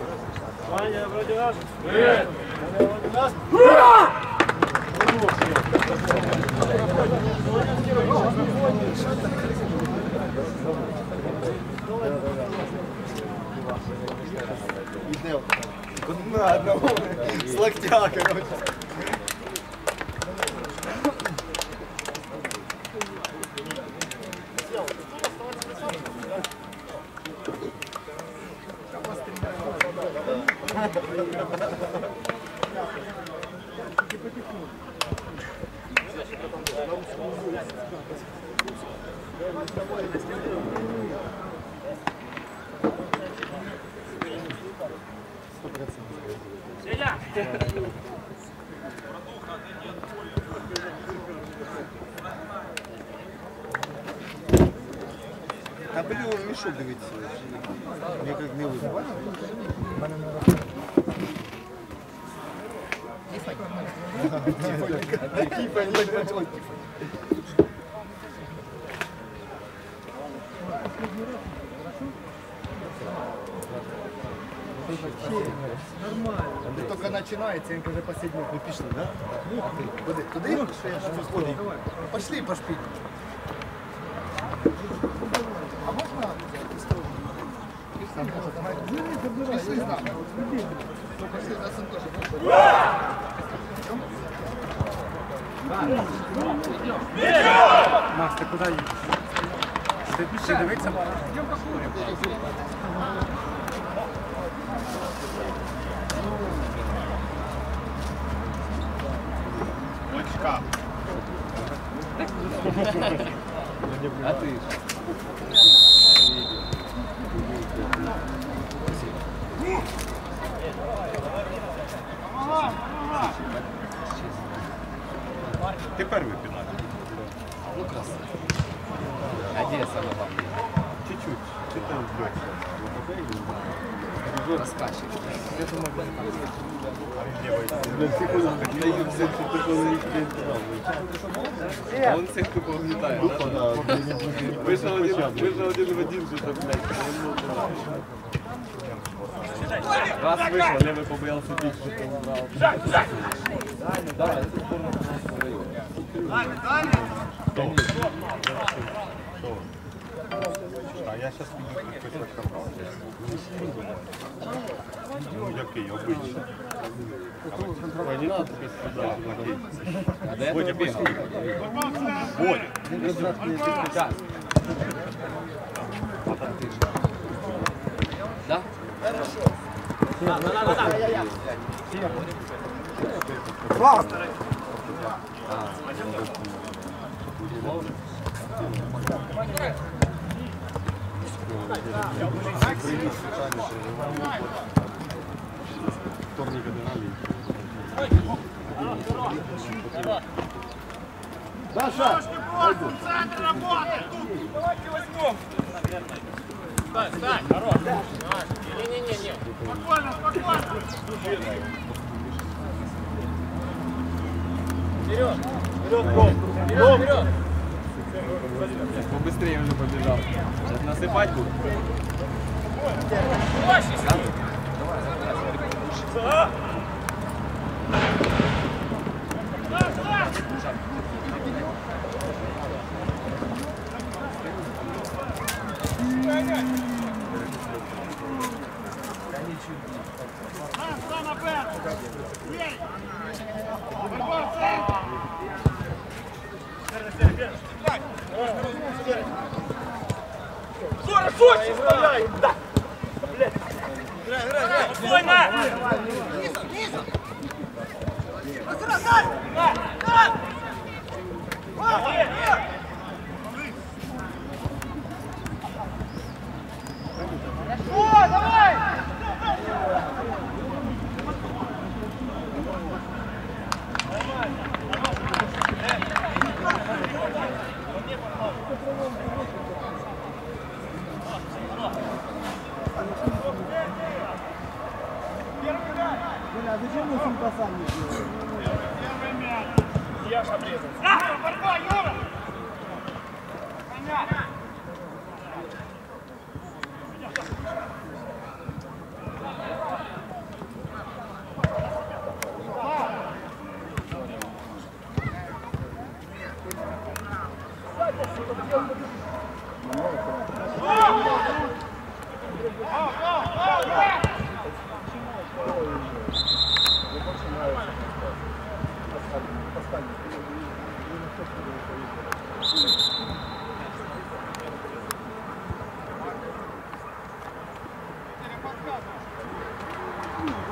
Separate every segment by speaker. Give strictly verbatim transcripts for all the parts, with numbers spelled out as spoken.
Speaker 1: Ваня, вроде нас. Привет. Вроде нас.
Speaker 2: На одного с локтя, короче. А блин, мішок дивіться. Я як не вибив. Тифа, не так начал Тифа. Нормально. Только начинается, он уже последний. Мы пішли, да? Куди? Туди? Пошли, пошли. А можна? Пішли з нами. Пошли, нас он тоже.
Speaker 1: Макс, ти куди їдеш? Ти пішли дивитися?
Speaker 2: Очка.
Speaker 3: А ты?
Speaker 2: Ти перший пінар.
Speaker 3: Ну красава. Одесса на вам.
Speaker 2: Чуть-чуть. Чуть там вдётся.
Speaker 3: Раскачивает.
Speaker 2: Я думаю,
Speaker 3: он всех тупо угнетает. Вышел один, вышел один в один же, блядь. Раз вышел, левый побоялся бить, что он убрал. Да, это сборная района.
Speaker 2: А я сейчас буду какой-то капал. Ну, який, обычный. Ой, не надо без сюда, окей.
Speaker 3: А до этого бегал.
Speaker 2: Боря.
Speaker 3: Сейчас. Да? Хорошо. Да, да, да, да.
Speaker 2: Класс! Вторника динамики. Даша!
Speaker 1: Центр работает! Давайте возьмем! Встань, встань! Хорош! Не-не-не-не! Спокойно, спокойно! Вперед! Вперед, Ром! Вперед, вперед!
Speaker 3: Побыстрее уже побежал. Сейчас насыпать буду.
Speaker 1: Да. Зора, сочи, вставляй! Да! Блядь! Играй, играй, играй! Спокойно! Низом, низом! Аккуратно! Да! Да! Хорошо, давай!
Speaker 4: А зачем мы с ним пасами делаем?
Speaker 1: Первый мяч. Я ж обрезал. А, борьба, Юра! Понятно.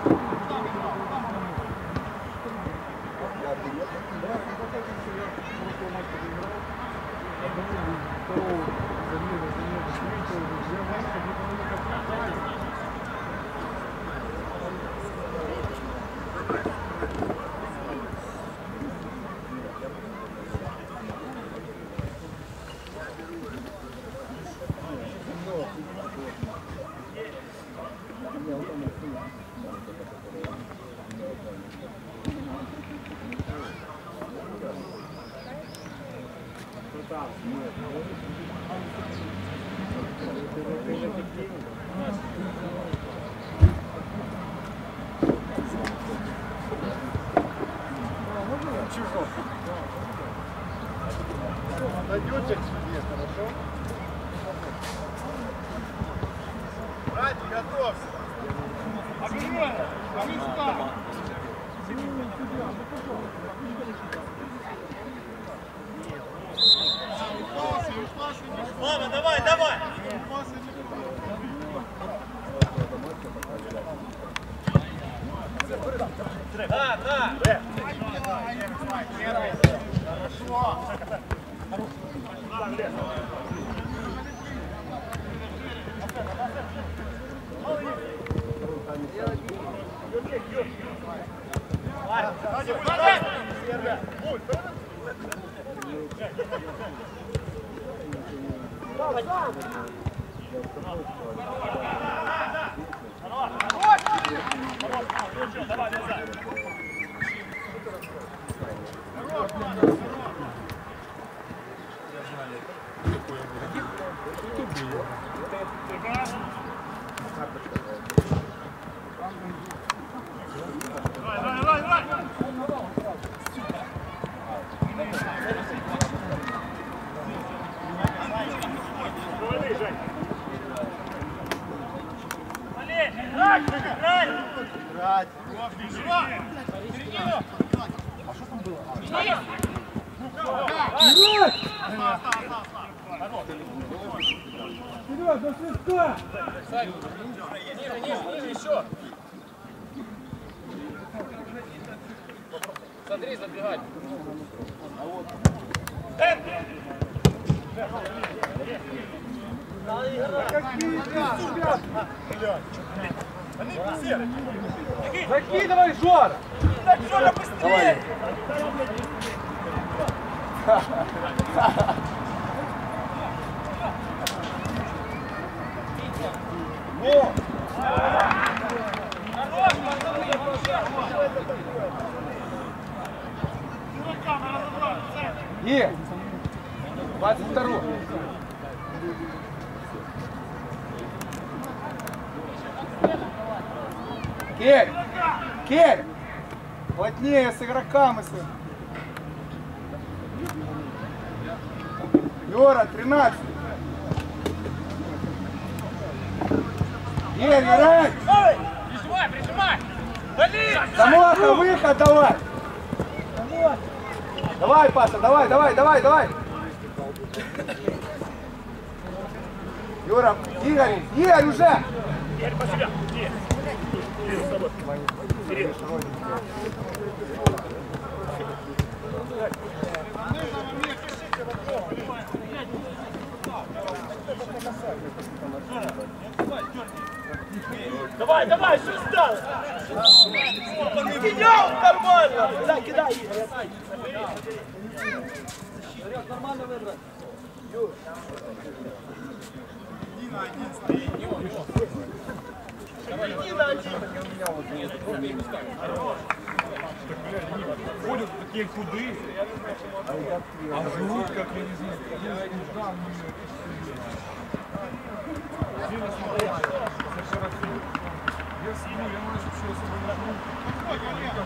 Speaker 2: Найдете к себе, хорошо? Братья, готовься.
Speaker 1: Обижай! А вы сюда! Ладно, давай, давай! Да, да! Хорошо!
Speaker 4: Вперед, до свистка!
Speaker 1: Ниже, ниже, ниже, еще! Смотри, забегать!
Speaker 4: Закидывай, Жора!
Speaker 1: Так, Жора, быстрее!
Speaker 4: И двадцать второй. Керь! Керь! Плотнее с игроками. Юра, тринадцать. Керь, играй!
Speaker 1: Прижимай, прижимай! Вали!
Speaker 4: Самоха, выход давай! Давай, Паша, давай, давай, давай, давай! Юра, Игорь, Игорь уже!
Speaker 1: Игорь, по себя! Игорь! Игорь, с тобой! Игорь! Давай, давай, что стало? Идем, нормально! Кидай, кидай, Игорь! Нормально выбрать! Нина один стоит. Нина один.
Speaker 3: Ходят такие худые, а живут как я не знаю. Сильно смотрят. Я сниму, я могу все освобожу.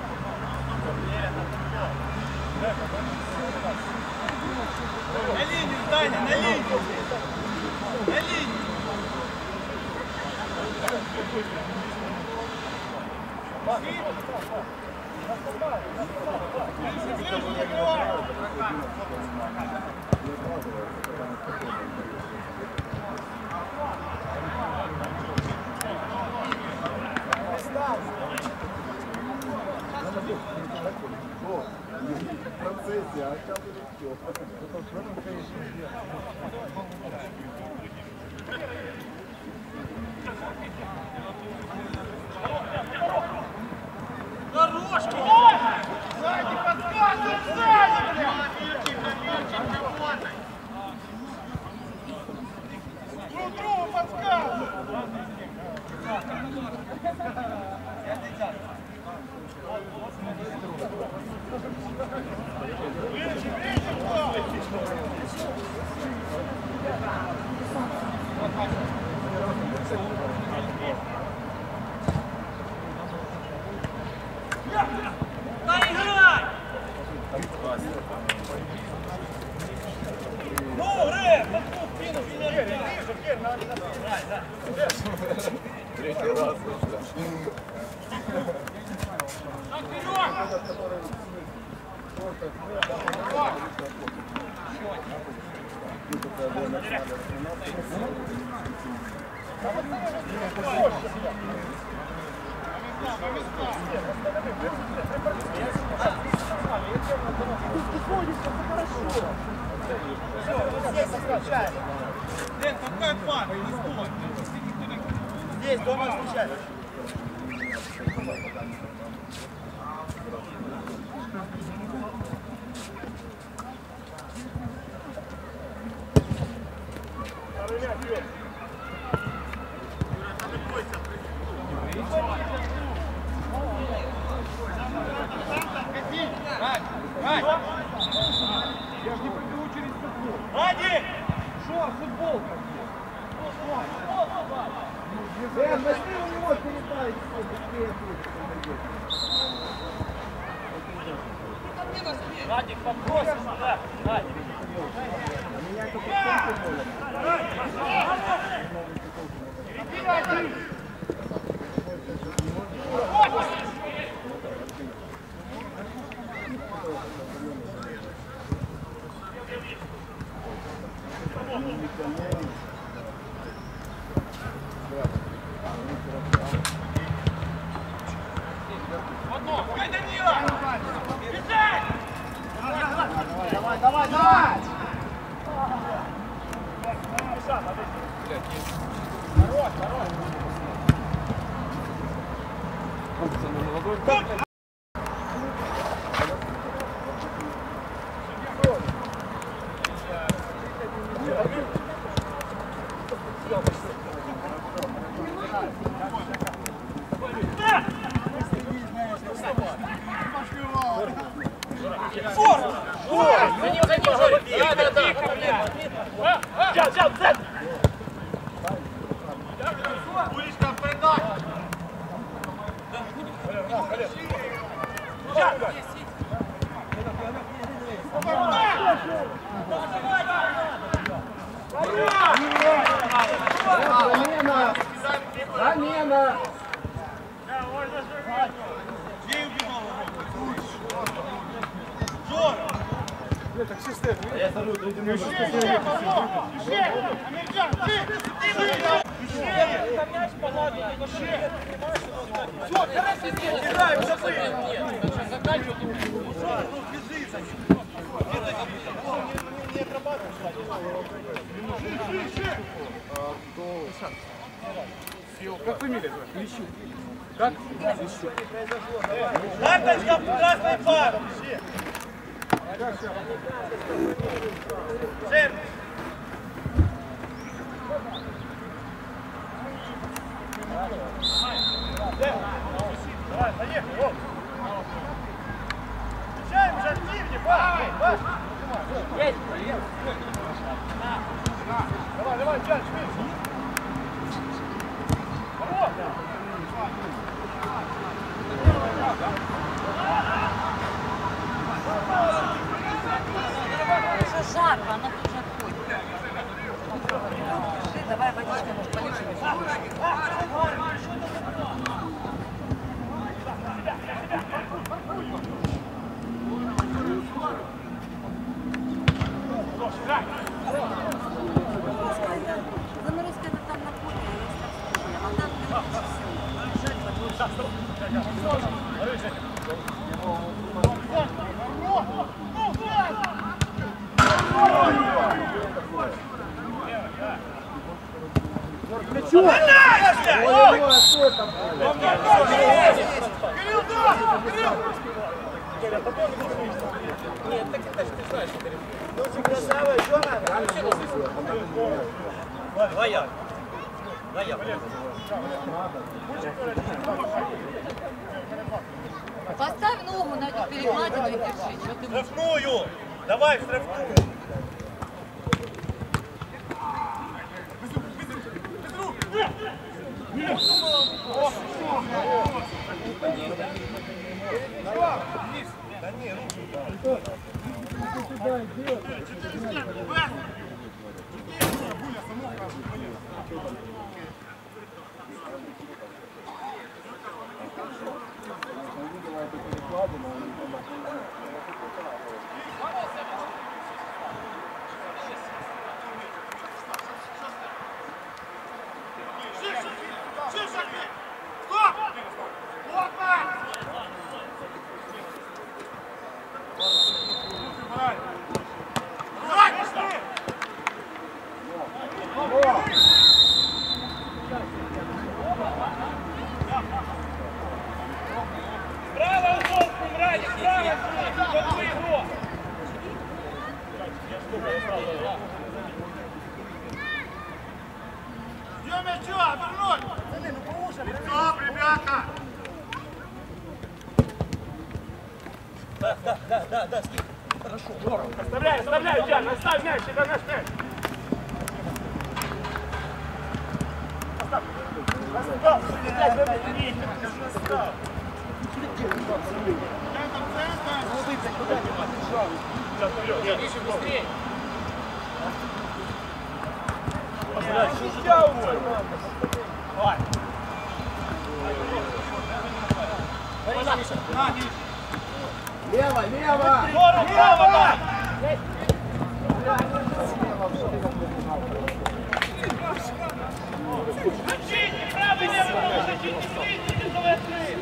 Speaker 1: На линию, Даня, на линию! На линию!
Speaker 2: Ставь! В процессе, а сейчас уже все.
Speaker 1: Дорожки! Сзади подсказывай, сзади, блядь! Друг другу подсказывай! Ближе, ближе, кто? Наиграй! Ну, Рэм, подкуп, пину, ближе, ближе, надо набрать, да.
Speaker 3: Третий раз.
Speaker 1: Так, вперед! Дэн, какая пара? Не стой. Здесь, дома встречай.
Speaker 4: Я ж не побегу через футбол.
Speaker 1: Ради!
Speaker 4: Шо, футболка? Дэн, возьми у него передай, быстрее
Speaker 1: Радик, попросим, да, Радик.
Speaker 4: А меня это потом
Speaker 1: Эй, Данила! Бежать!
Speaker 4: Давай, давай, давай!
Speaker 1: Хорош, хорош! Фор! Фор! За ним, за ним, Жорик! Да, да, да! Взял, взял, взял! Уличка, передай!
Speaker 4: Замена! Замена!
Speaker 1: Где убивал? Жора!
Speaker 4: Так все стоят.
Speaker 3: Я смотрю, третий номер.
Speaker 1: Амирджан, ты! Ты мяч положи, все, хорошо, играем, забыл! Нет, заканчивай, ну, бежи за ним. Не отрабатывай,
Speaker 4: Как фамилия твоя? Лещук. Как? Лещук.
Speaker 1: Карточка, красный пар! Сервис! Давай, поехали, оп! Включаем уже активнее, Паш! Паш! Давай, давай, Джан, швидше! Хорош!
Speaker 5: Уже жарко, она тут же отходит. Давай водичку, может, полечим. Заморозить.
Speaker 1: Кирилл, да! Кирилл!
Speaker 6: Нет, так это ж ты знаешь, что Кирилл. Очень красава, что надо? Два я. Два я.
Speaker 5: Поставь ногу на эту перекладину и держи. Что ты можешь?
Speaker 1: Штрафную! Давай в штрафную!
Speaker 4: Оставляй, оставляй, Ян, оставь мяч, это наш мяч.
Speaker 6: Еще быстрее.
Speaker 2: Лево, лево!
Speaker 1: Здорово, право, да! Включите, правый, левый, ногу защитник, следите за весной!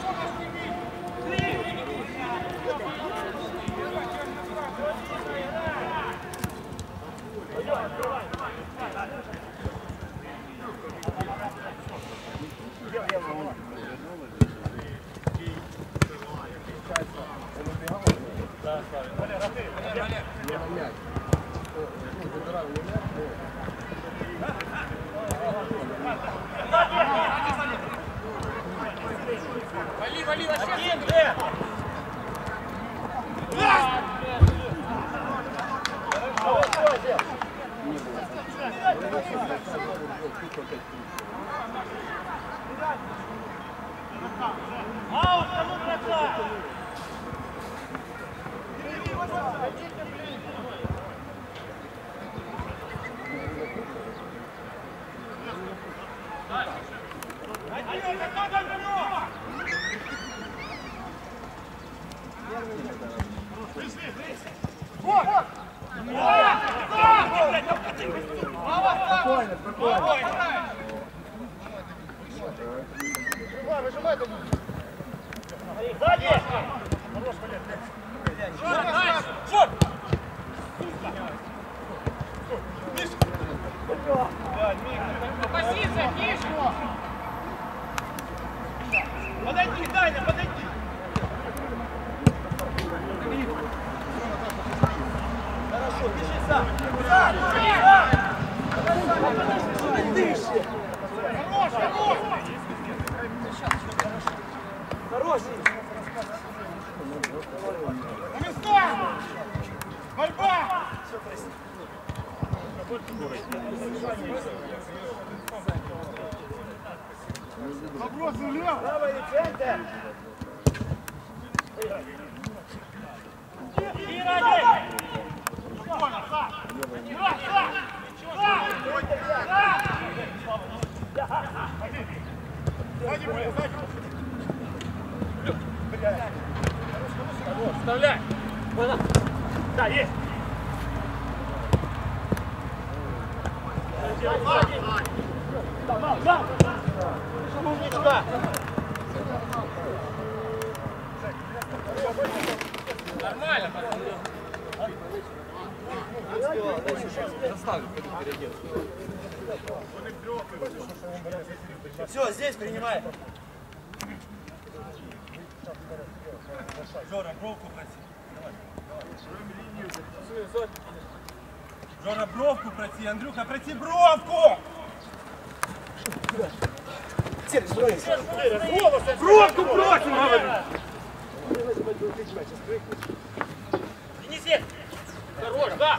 Speaker 6: Вали, вали, вообще.
Speaker 1: Один, две! Аут, кому бросать?
Speaker 2: Спокойно, спокойно.
Speaker 1: Выжимай, выжимай. Сзади! Шорт!
Speaker 6: Позиция, ниже.
Speaker 1: Подойди, Даня, подойди! Хорошо, держи сам! Сам! Дыши! Хорош, хорош! Хороший! На места! Борьба! Вопрос влево! Право или центр? И ради! Спокойно, сам! Сам! Сам! Сзади были, сзади!
Speaker 6: Вставляй.
Speaker 1: Да, есть! Умничка!
Speaker 4: поставлю, пойду переодену.
Speaker 6: Все, здесь принимай.
Speaker 1: Жора, бровку проси. Жора, бровку проси. Андрюха, проси бровку!
Speaker 4: Бровку просим, говорю!
Speaker 6: Неси.
Speaker 4: Хорош, да!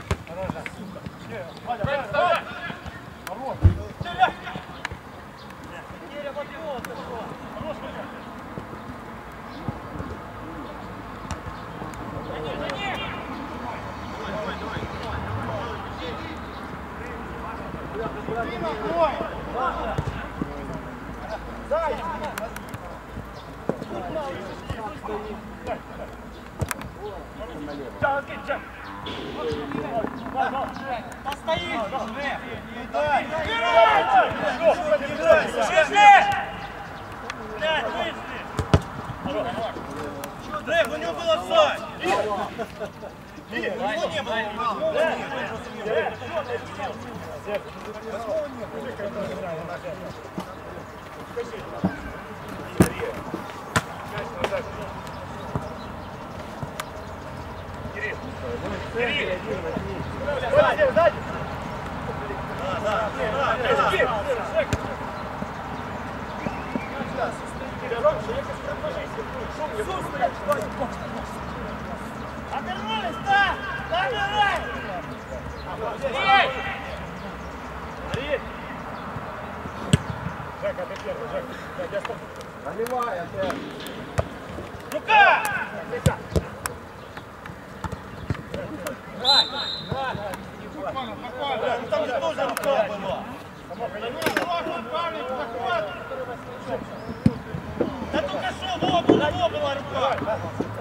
Speaker 1: Дрейк, у него был офсайд!
Speaker 6: Обернулись, да! Забирай!
Speaker 4: Жека, ты первый, Жека. Жека, я стоп.
Speaker 2: Наливай, опять.
Speaker 1: Рука!
Speaker 6: Там же тоже рука была.
Speaker 1: Да только что, во, была, во, была рука!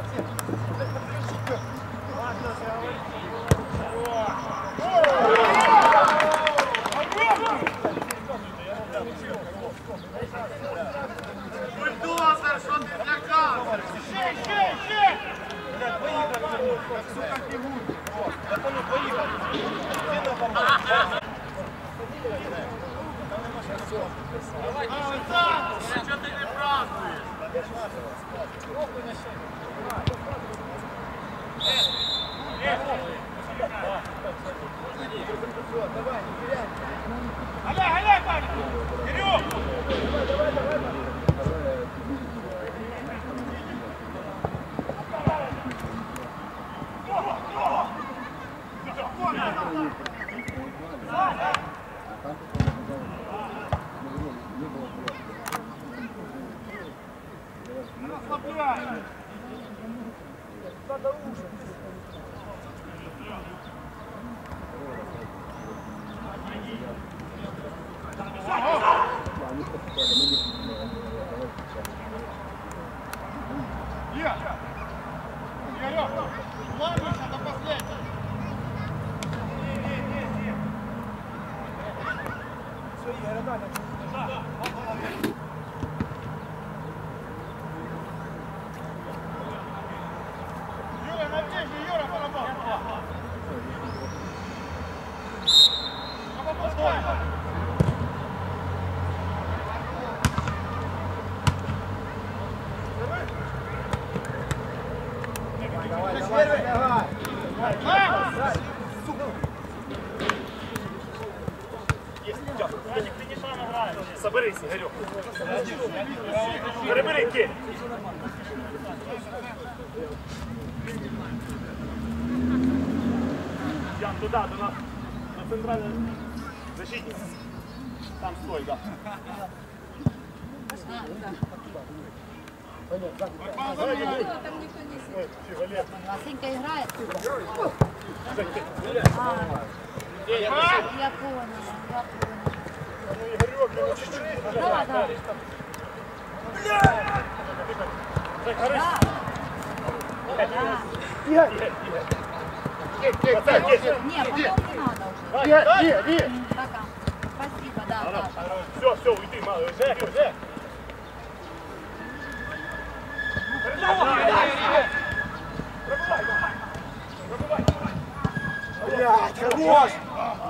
Speaker 1: Бульдозер, что ты для камеры? Щей, щей, щей! Блядь, поехали! Как сука бегут! Я понял, поехали! Давай, что ты не празднуешь? Аляй, аляй, парень! Кирюх! Давай, давай, давай! Расслабляй! Надо ужин! Я! Игорёк! Ладно, до последнего! Все, Игорь, дали. Юра, на ближней, Юра, поработай! Попускай!
Speaker 2: Давай, давай, давай.
Speaker 4: Соберись, Игорек. Перебери, Кирь. Ян, туда, до нас. На центральный защитник. Там стой, да.
Speaker 5: Там никто не сидит. Васенька играет. Я понял, я понял. Давай, давай. Да. Да. Не, потом не надо уже.
Speaker 4: Нет, нет, нет.
Speaker 5: Пока. Спасибо, да, да.
Speaker 4: Все, все, уйди, мало. Жека, Жека.
Speaker 2: Блядь, хорош!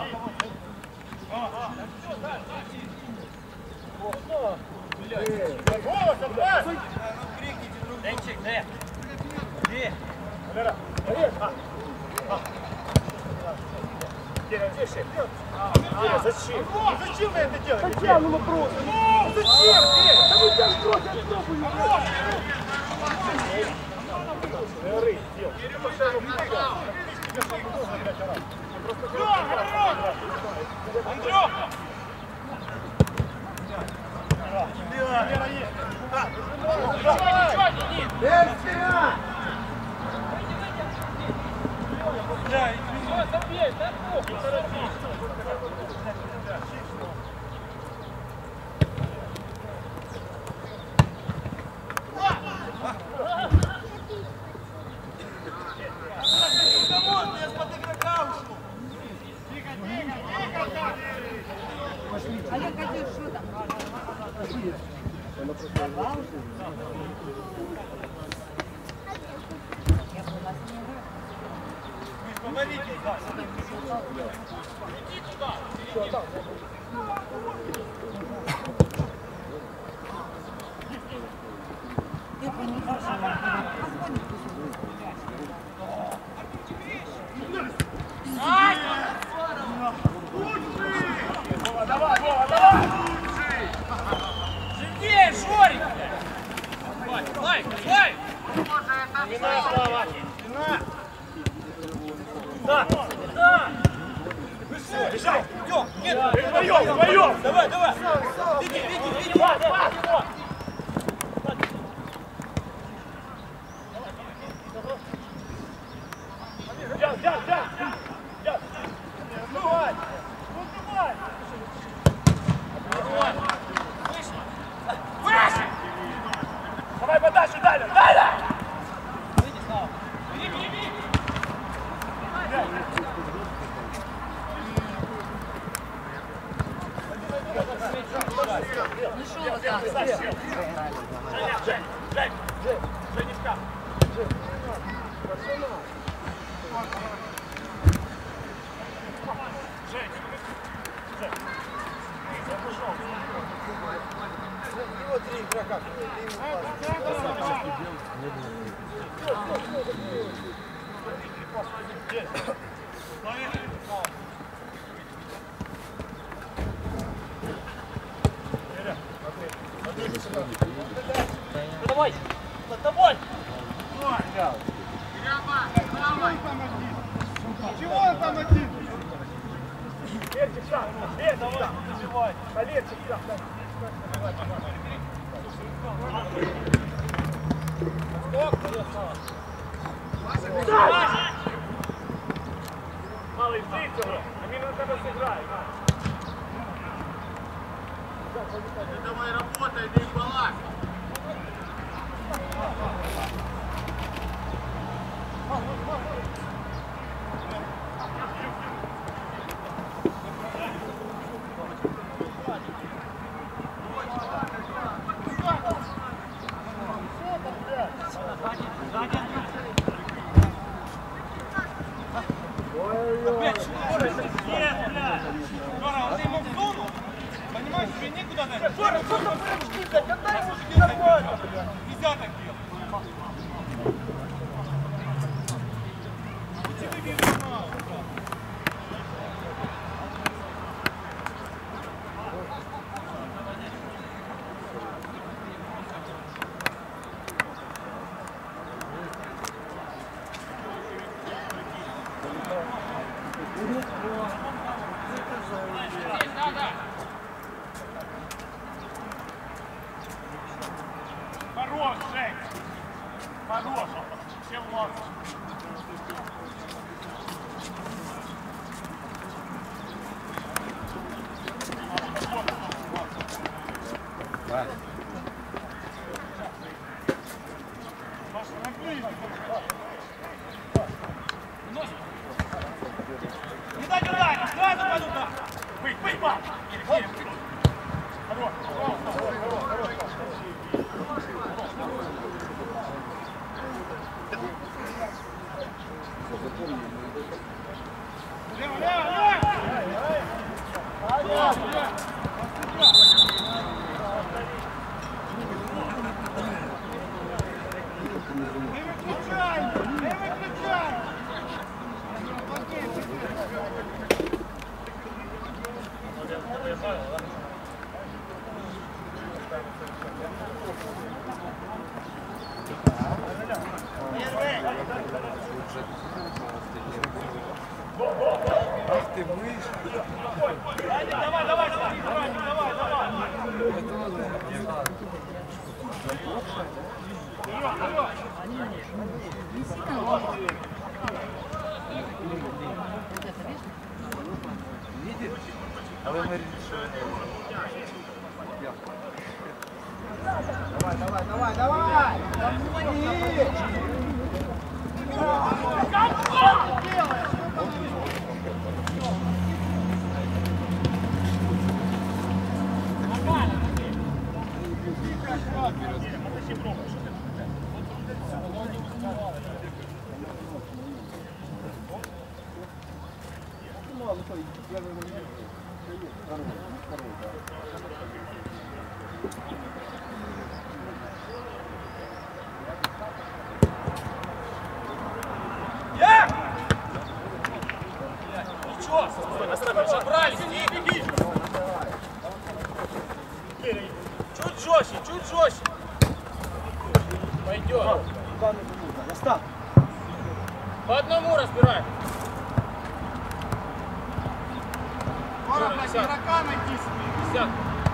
Speaker 6: Денчик, де? Де?
Speaker 4: Зачем? Зачем вы это делаете? Зачем? Ну вопрос. Зачем? Да вы сейчас просто пробуете. Ры, дел. Андрюха! Вера есть.
Speaker 5: Олег, Катюш, что там?
Speaker 1: Помогите, да. Иди туда.
Speaker 4: Давай, Вова, давай!
Speaker 6: Живее, Жорик! Лайк, лайк!
Speaker 4: Спина, Слава! Спина! Да! Да!
Speaker 6: Бежай! Идем! Нет!
Speaker 4: Вдвоем, вдвоем!
Speaker 6: Давай, давай! Иди, иди, иди!
Speaker 4: Пас, пас, пас! Взял, взял, взял! Взял! Давай! Давай!
Speaker 6: Выше!
Speaker 4: Давай подальше, Дайля! Дайля!
Speaker 6: Выйди, Слава! Бери, бери, бери!
Speaker 5: Ну что вы там?
Speaker 4: Жень, Жень, Жень, Жень, Женечка! Жень, Жень, я пошел.
Speaker 2: Его три игрока.
Speaker 6: Давай! Над тобой!
Speaker 1: Чего он там один?
Speaker 4: Верчик, сам! Верчик, сам! А Верчик, сам! Малый, злиться уже! А мы на тебя сыграем!
Speaker 1: Давай работай, не балак. Понимаешь, тебе некуда дать.
Speaker 4: Жора, что за прыжки, блядь? Отдай ему нормально, блядь!
Speaker 1: Нельзя так делать. Тебе видно мало.
Speaker 4: Хорош, Жень! Хорош! Всем лазишь! Маша, нагни!
Speaker 6: Не дай туда! Сразу пойду туда!
Speaker 4: Выйдь, выйдь, пап! Хорош!
Speaker 1: Лево, лево, лево!
Speaker 4: виключай! Не виключай!
Speaker 2: Ах ты мышь.
Speaker 4: Давай, давай, давай, давай, давай, давай.
Speaker 2: А вы говорите, что... Давай, давай, давай, давай!
Speaker 4: Ничего, собрались, не беги. Чуть жестче, чуть жестче. Пойдет. По одному разбирай.
Speaker 1: Пора, блядь, игрока найти себе.
Speaker 4: Десятку.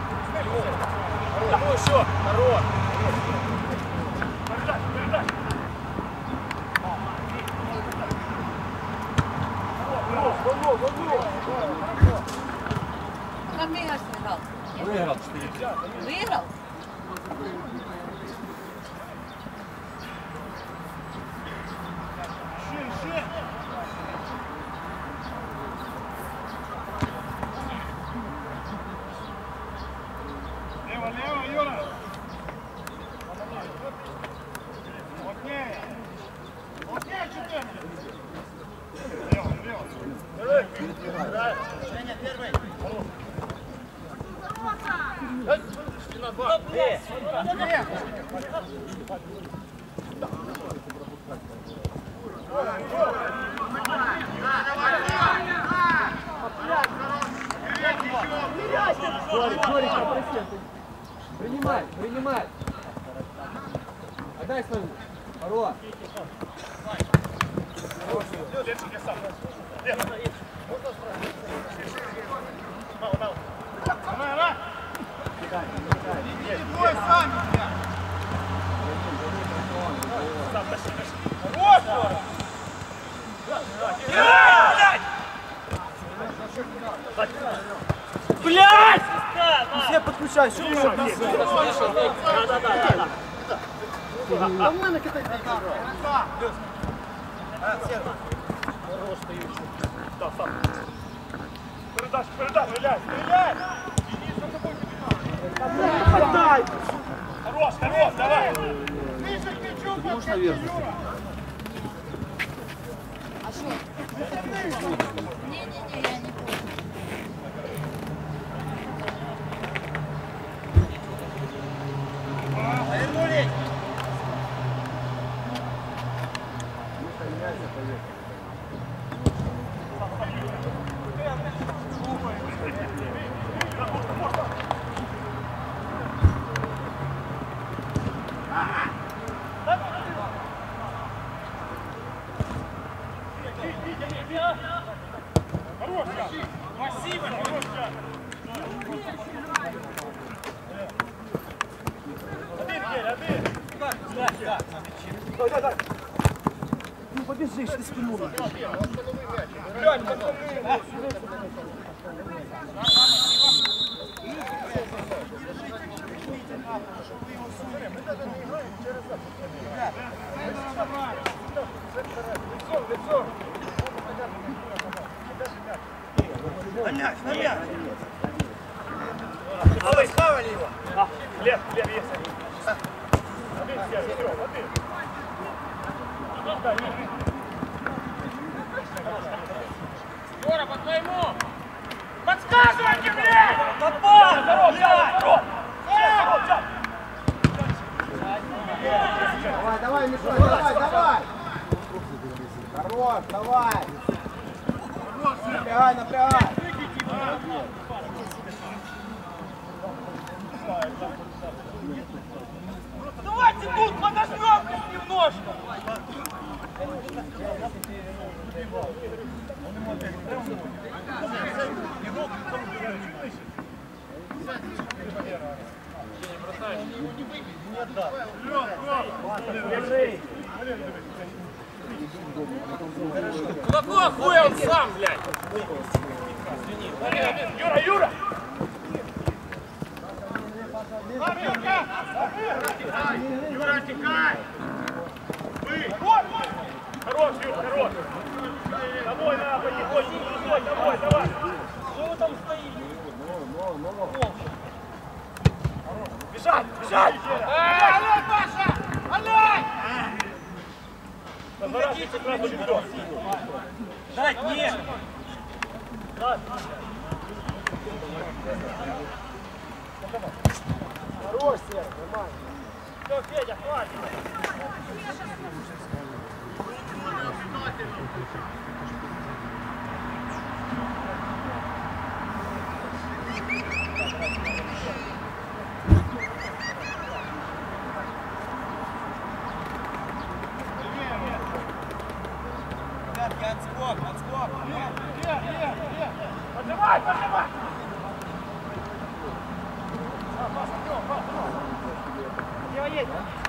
Speaker 4: Ну еще, хорош.
Speaker 5: Как Мигач сыграл?
Speaker 3: Выиграл четыре.
Speaker 5: Выиграл?
Speaker 1: Лево, лево, Юра. Окей. Окей, четыре. Лево, лево.
Speaker 4: Женя, первый. Спина два. Две.
Speaker 6: Жорик, Жорик, попроси. Принимай, принимай. Отдай свою. Хорош.
Speaker 1: Твой сам.
Speaker 4: Блядь!
Speaker 6: Все подключай, что вы
Speaker 4: Да-да-да.
Speaker 2: Нормально катать.
Speaker 1: Передача, передача, стреляй, стреляй!
Speaker 6: Отдай!
Speaker 1: Хорош, хорош, давай! Ближе к мячу,
Speaker 3: Можно наверх?
Speaker 5: А что? Не-не-не, я не помню.
Speaker 4: Повернулись.
Speaker 1: Хорош, спасибо, хорош, один, Гель, один.
Speaker 6: Дай, дай, дай. Ну побежишь, ты спину.
Speaker 1: На мяч, на мяч.
Speaker 4: Ой, схавали его.
Speaker 1: Лев, Лев, есть один. Один, все, все, один.
Speaker 4: Скоро по твоему. Подсказывайте, блядь! Попал! Здоров, здоров, здоров!
Speaker 6: Давай, давай, Мишель, давай, давай! Хорош, давай! Напрягай, напрягай!
Speaker 4: Давайте тут подожмем немножко.
Speaker 1: Какого хуя он сам, блядь?
Speaker 4: Юра, Юра!
Speaker 1: Юра, текай!
Speaker 4: Хорош, Юр, хорош! Домой надо потихоньку, домой, домой, давай! Что вы там стоите? Бежать, бежать!
Speaker 1: Эй, алло, Паша! Алло!
Speaker 4: Разворачивайся сразу вперед! Дать, нет!
Speaker 6: Хорош, Серый, нормально.
Speaker 4: Все, Федя, хватит!
Speaker 6: Отскок, отскок!
Speaker 4: Поджимай, поджимай! Где едет?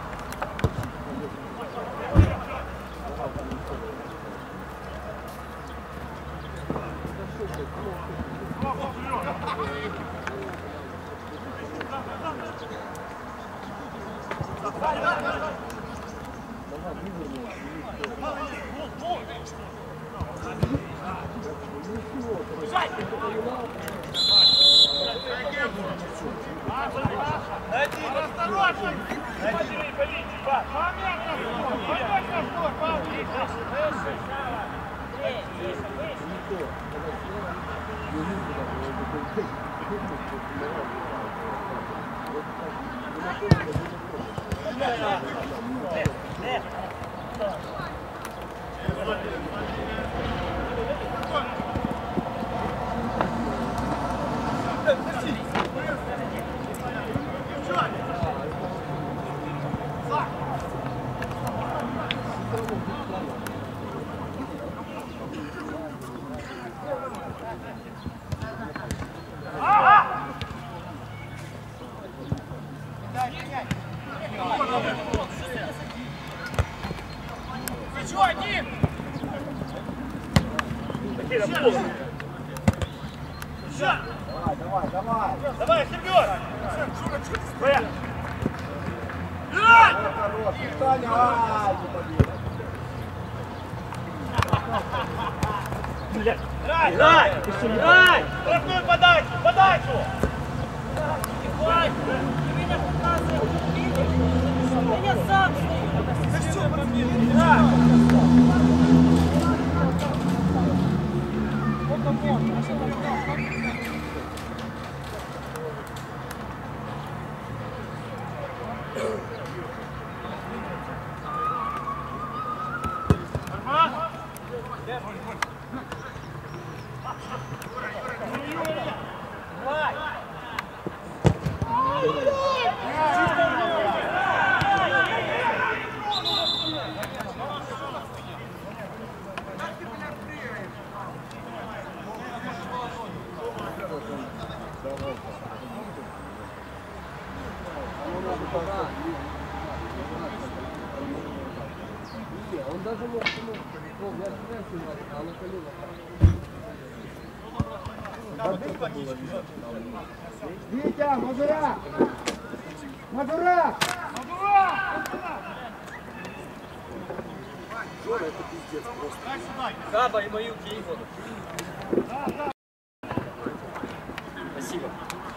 Speaker 6: Давай, давай, давай!
Speaker 4: Давай, Серега! Своя!
Speaker 6: Хорош, Таня, ай, не победа!
Speaker 4: Играй! Играй! Играй! Штрафную подачу! Подачу! Играй! Ты меня показываешь! Ты меня сам стоишь! Играй!
Speaker 3: Он даже мог, ну, я снимаю, а на колено.
Speaker 6: Витя, Мазура! Мазура!
Speaker 4: Каба и мою Киеву. Спасибо.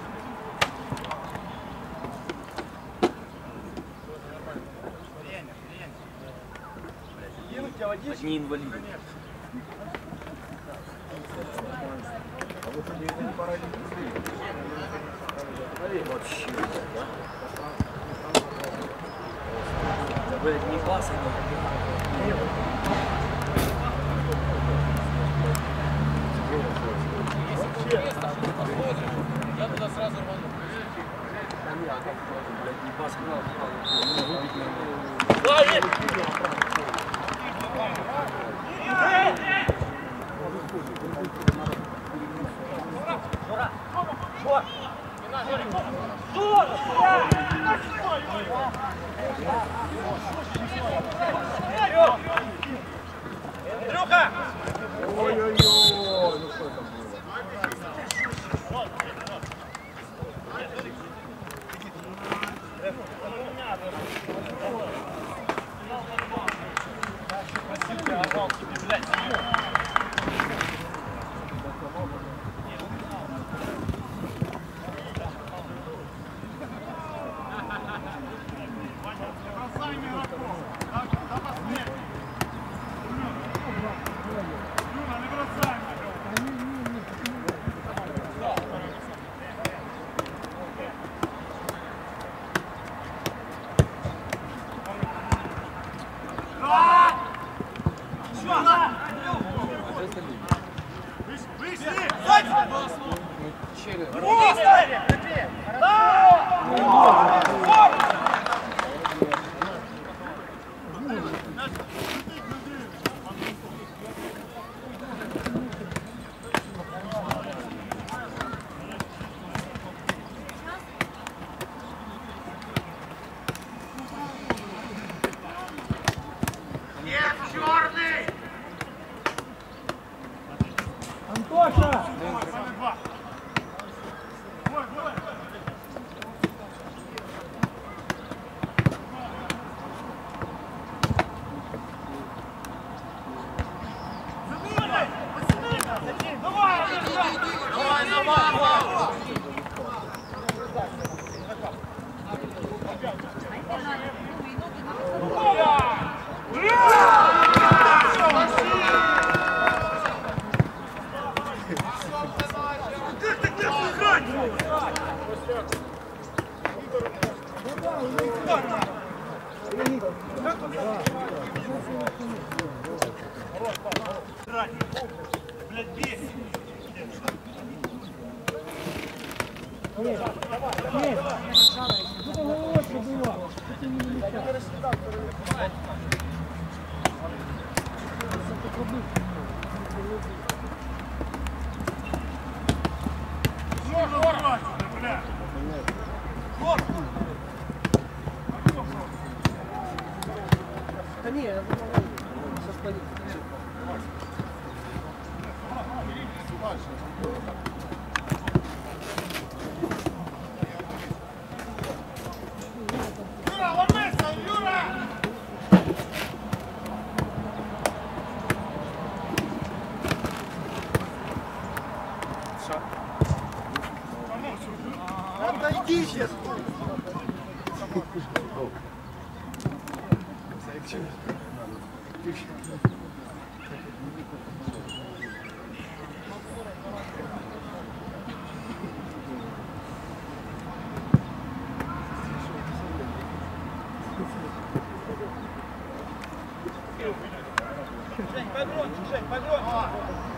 Speaker 4: Одни инвалиды. Вообще.
Speaker 6: Блядь, не пас. Я туда сразу рвану. Блядь, не пас. Лови! Андрюха!
Speaker 2: Ой-ой-ой, ну что там было?
Speaker 1: Блядь, бесит.
Speaker 6: Да не, я думал, сейчас пойдет.
Speaker 1: Юра, ломайся, Юра!
Speaker 2: Отойди сейчас!
Speaker 1: Жень, погромче, Жень, погромче.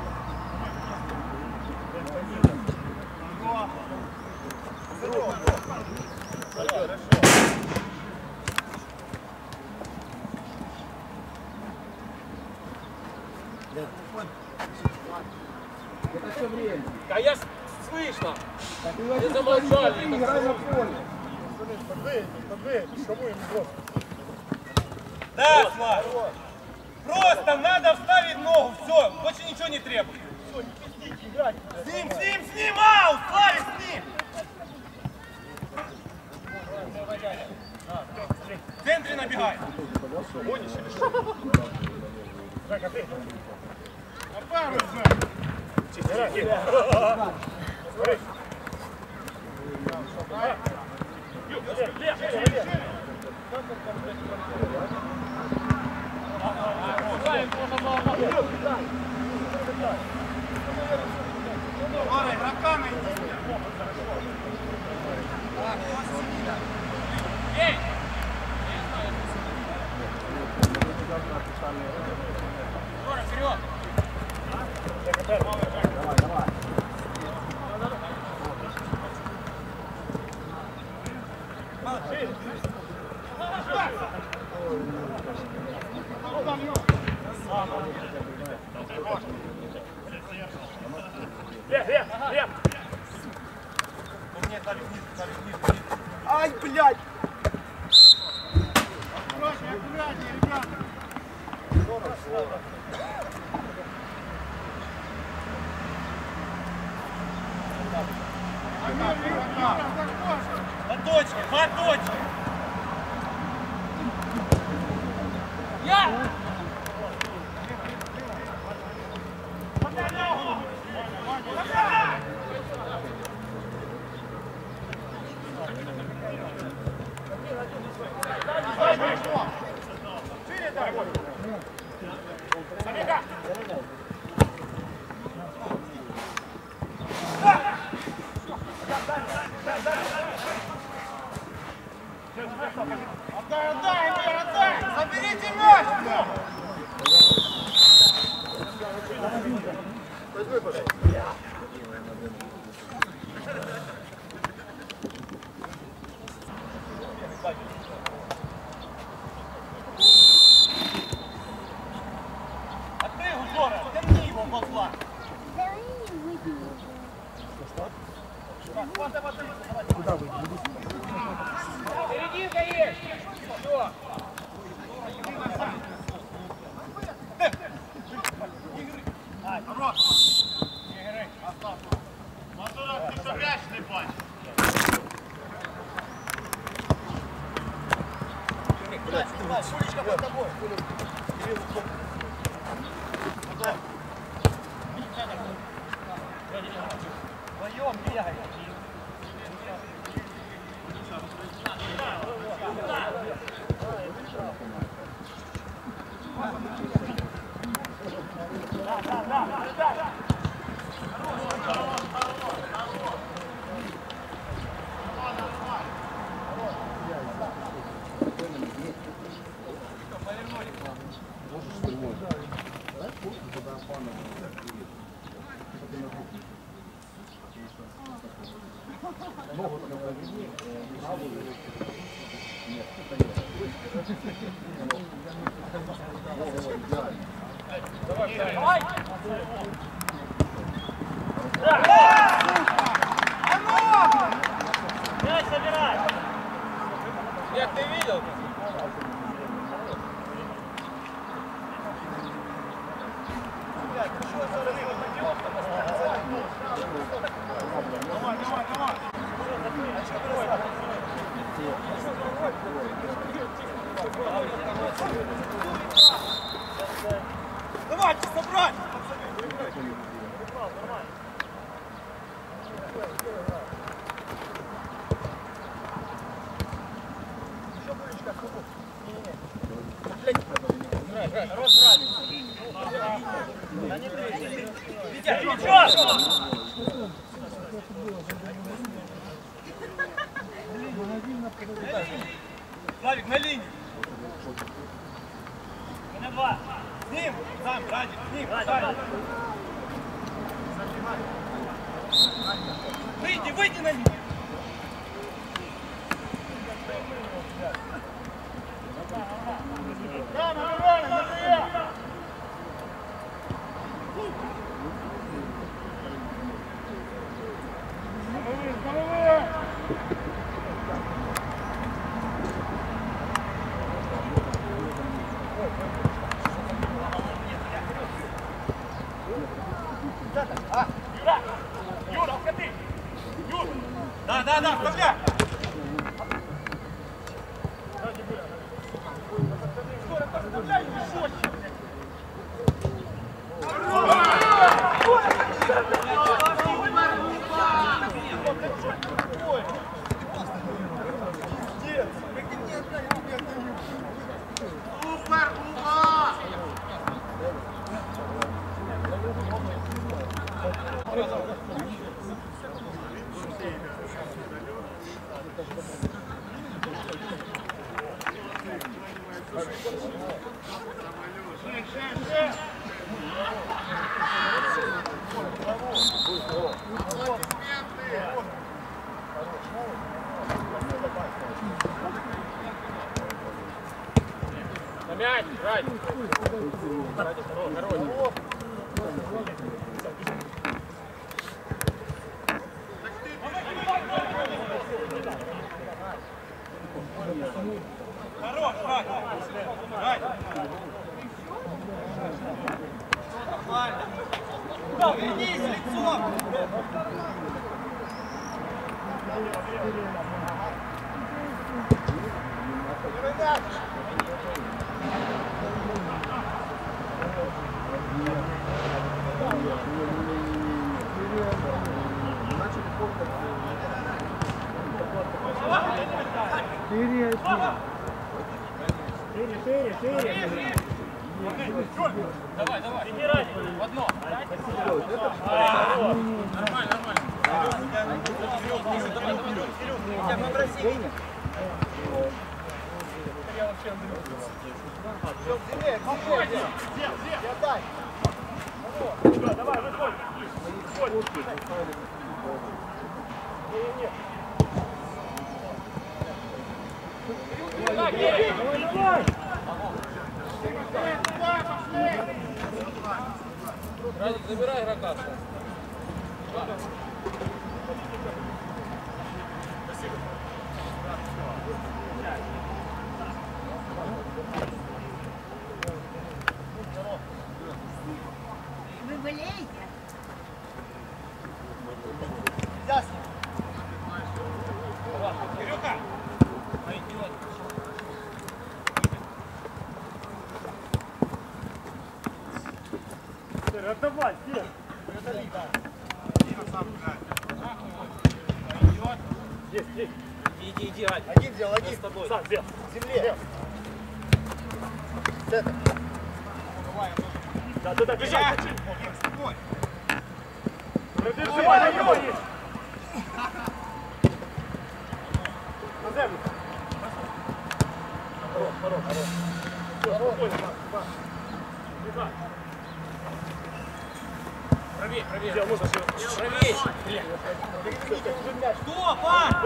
Speaker 6: Это все время.
Speaker 3: Да я слышно.
Speaker 6: Так и
Speaker 3: Не замолчали.
Speaker 6: играй на поле.
Speaker 2: Подвей, подвей, кому им просто?
Speaker 1: Да, Слав! Просто надо вставить ногу, все, больше ничего не требует.
Speaker 2: Все, не пиздите, играть.
Speaker 1: С ним, с ним, с ним, аут! Славик, с ним! В центре набегай.
Speaker 2: Гонишь или что? Жека, ты.
Speaker 1: На пару, Жек.
Speaker 2: Смотри.
Speaker 1: Ладно, игроками иди. Ей! Жора, вперед!
Speaker 2: Давай, давай.
Speaker 4: Лев, лев, лев.
Speaker 1: Мне дали вниз, дали вниз, вниз.
Speaker 4: Ай, блядь.
Speaker 1: Аккуратнее, аккуратнее, ребята. По точке, по точке.
Speaker 4: Я!
Speaker 1: Отдай, отдай, Эмир, отдай! Заберите мяч!
Speaker 2: Возьми, пожалуйста.
Speaker 1: Отрыв, Жора, тяни его, козла!
Speaker 2: Куда вы?
Speaker 4: Серединка есть. Все.
Speaker 1: Хорош! Игры, остался. Мазуров, ты шагрячный пань! Уличка под тобой! Вдвоем бегай!
Speaker 4: Давай. Мяч собирай.
Speaker 1: Як ты видел? Давай, давай, давай! Давайте собрать!
Speaker 4: Витя, ничего!
Speaker 1: Славик, на линии!
Speaker 4: На два.
Speaker 1: С ним! Сам, Радик, с ним!
Speaker 4: Давай.
Speaker 1: Выйди, выйди на линию! Да, набирай, набирай!
Speaker 4: Юра! Юра, входи! Юра! На мяч, Радик. Радик, хорош.
Speaker 1: Хорош, Радик. Радик. Нормально. Вернись лицом.
Speaker 4: Шире, шире, шире. Давай, давай. Иди, Радик, в одно. Нормально, нормально. Давай, выходи. Выходи. Радик, забирай игрока. Спасибо.
Speaker 5: Вы болеете?
Speaker 1: Кирюха!
Speaker 4: Отдавай, все. Есть, есть. Иди, иди, Радик.
Speaker 2: Один взял, один.
Speaker 4: С тобой. Сам, взял.
Speaker 2: В земле. Центр.
Speaker 4: Да, туда, бежать.
Speaker 1: Спокойно.
Speaker 4: Держи, давай, давай. На землю. Хорош, хорош, хорош. Все, спокойно, Макс. Бежать. Правее, правее. Все, можно все. Правее.
Speaker 1: Что, пан?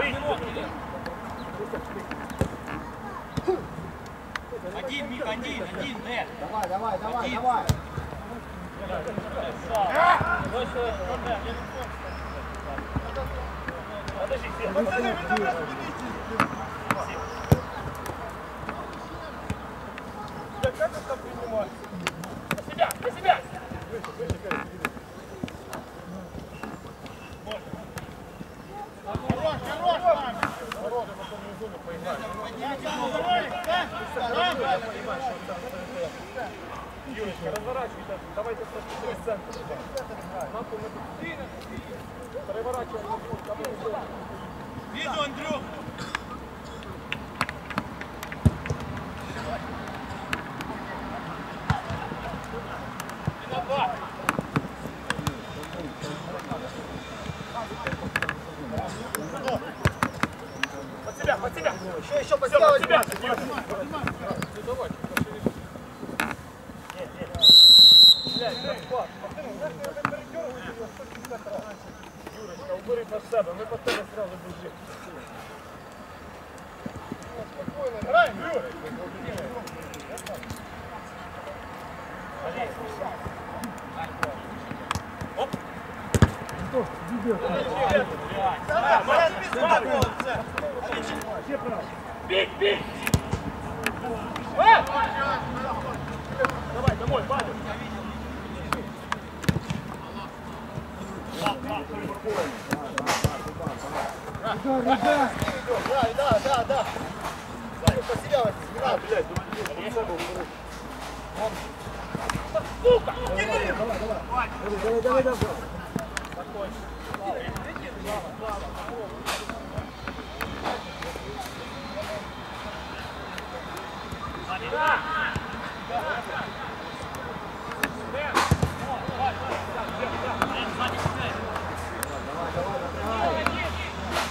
Speaker 1: Один, Мих, один, один, Нет.
Speaker 2: Давай, давай, давай, давай.
Speaker 4: Подожди, все.
Speaker 1: Пацаны, вы там разбудите.
Speaker 4: Да как это принимать? На себя, на себя! Выше, выше, выше.
Speaker 1: Хорош, хорош, пан.
Speaker 4: Хорошо, потом в зону поиграть. Юрочка, разворачивайся. Давайте просто через центр. Нам тут на переворачиваем.
Speaker 1: Вижу, Андрюх.
Speaker 4: Под себя, под себя.
Speaker 2: Еще, еще
Speaker 4: Все, под
Speaker 2: поставить.
Speaker 4: себя.
Speaker 1: Ну давай.
Speaker 4: Нет, нет. Блядь, ну хват. Юрочка, убери под себе. Мы под тебе сразу бежим. Спокойно. Играем, Юра. Оп. Бей, бей! Давай, домой, падай!
Speaker 2: Да, да, да, да. Под себя вот, не надо.
Speaker 4: Блядь, сука!
Speaker 2: Давай, давай, давай.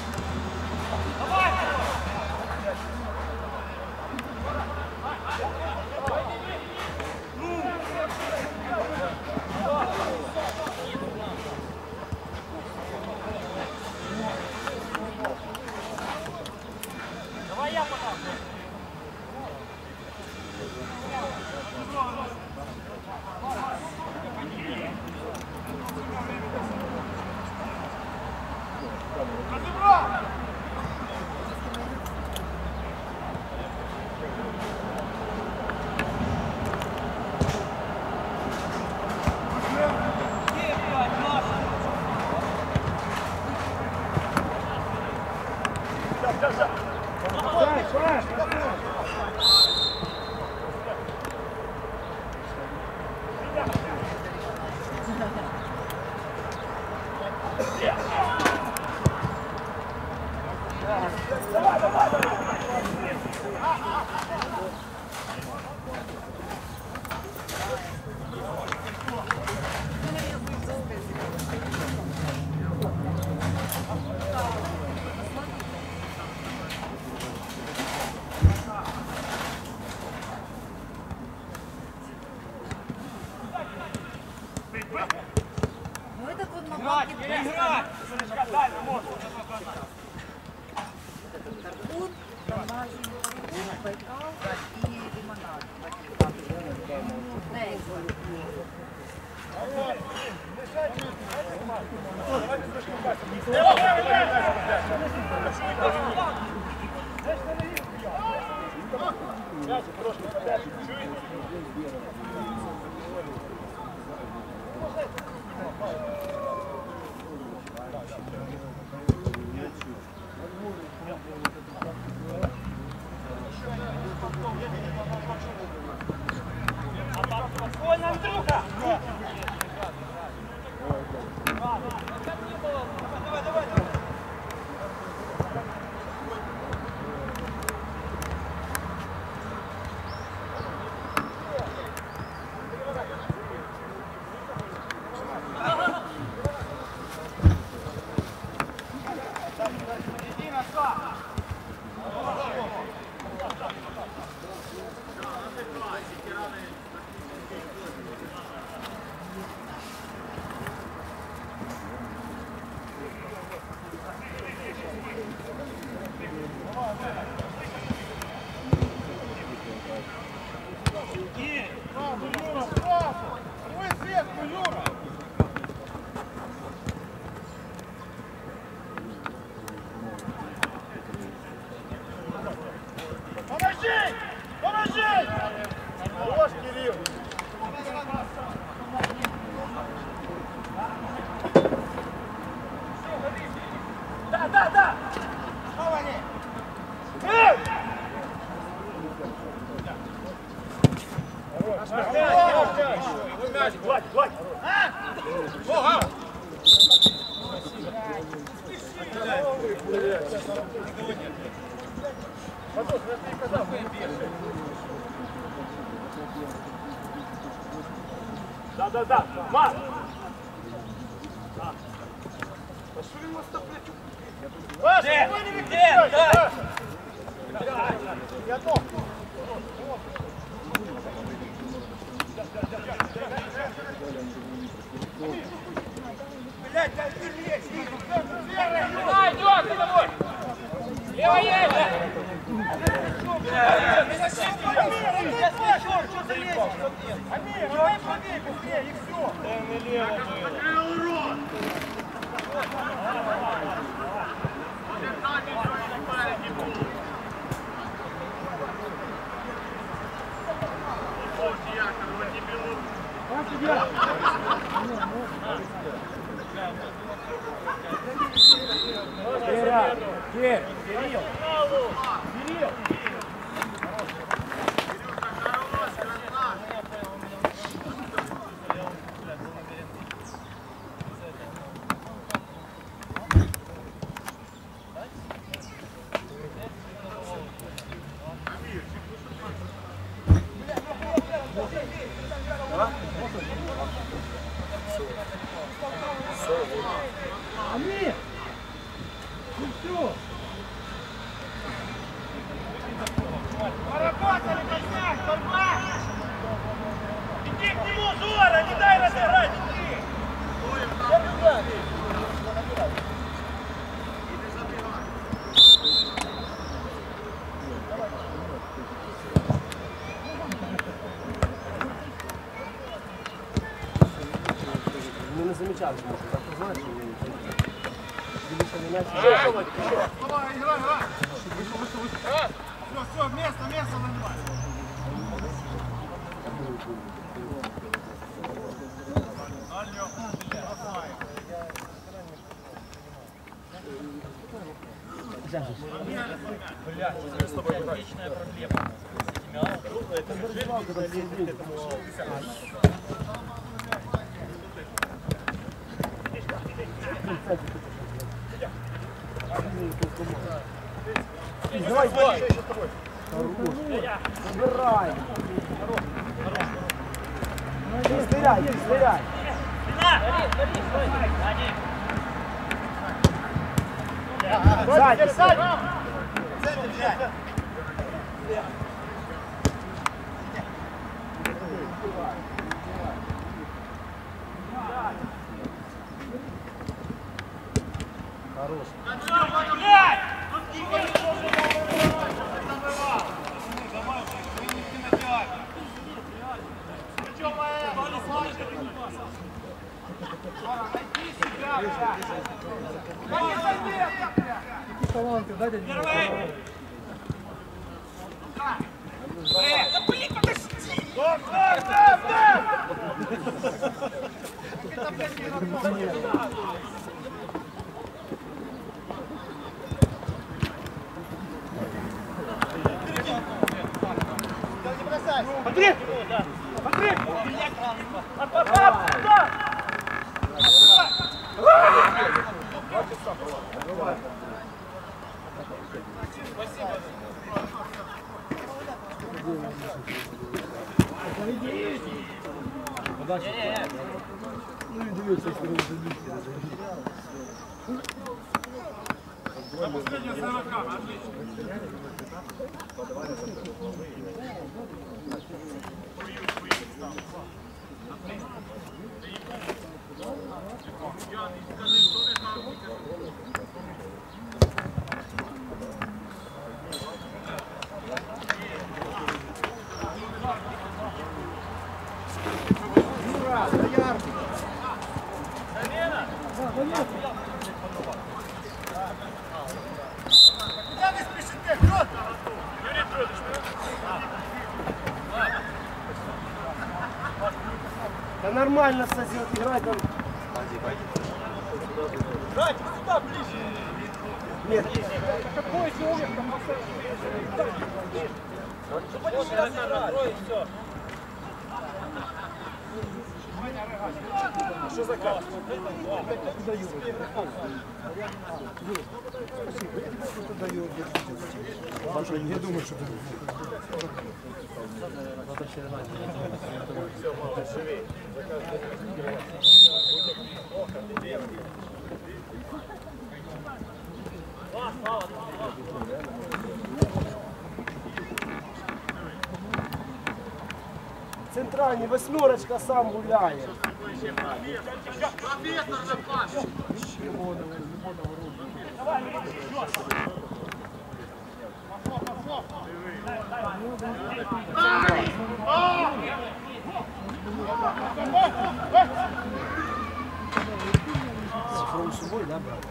Speaker 4: Давай! играть! Дай, можно. Спокойно, Андрюха! Давай, давай, давай! Да, да, да! Снова не! Эй! Гладь, гладь! Ого! Матос, я тебе казав, не більше. Да, да, да, Марк! А что ли у вас там, блядь? Паша, вы не выключайте! Я то! Блядь, да ты лезь! Давай, идёт, ты домой! Лево есть! Я слышу, что ты лезешь? Амир, давай побей быстрее, и все! Да не лево было! Урод! Кира, Кир, Кирилл, Кирилл. Амир! Ну все! Поработали, Костяк! Толпа! Иди к нему, Жора! Не дай разыграть! Иди!
Speaker 6: Мы не замечали, что так знаешь, что мы
Speaker 1: Давай, играй, играй! Все, все, место, место занимай! Блядь, с тобой вечная проблема. Это заживал, когда все ездили, этому
Speaker 6: Давай, давай! Забирай! Не стреляй, не стреляй! Сзади, сзади!
Speaker 2: Таланты, да, дядя?
Speaker 4: Стоп, стоп, стоп,
Speaker 6: Смотри! Смотри! Оп, оп, оп, туда!
Speaker 2: Ну и дивіться, якщо ви забіжте.
Speaker 1: Последняя сорока, отлично.
Speaker 4: Куда вы спешите? Вперед!
Speaker 6: Да нормально, Сазил, играй там.
Speaker 4: Братик, сюда ближе!
Speaker 6: Нет.
Speaker 4: Какой человек там поставил? Все. Что за кап?
Speaker 2: Я думаю, что это...
Speaker 6: Центральный, восьмерочка сам гуляет.
Speaker 1: Профессор на пас.
Speaker 6: Цифровой собой, да, брат?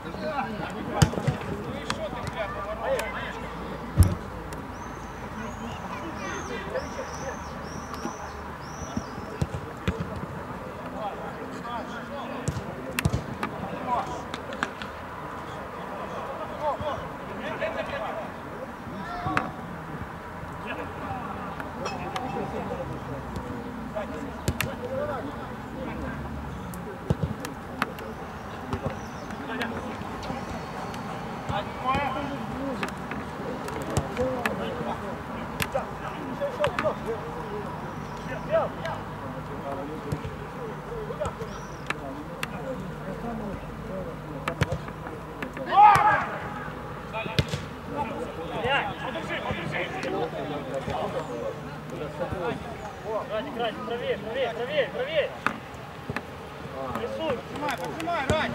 Speaker 6: Радик, Радик, правее, правее, правее, правее. Рисуй.
Speaker 4: Поджимай, поджимай, Радик.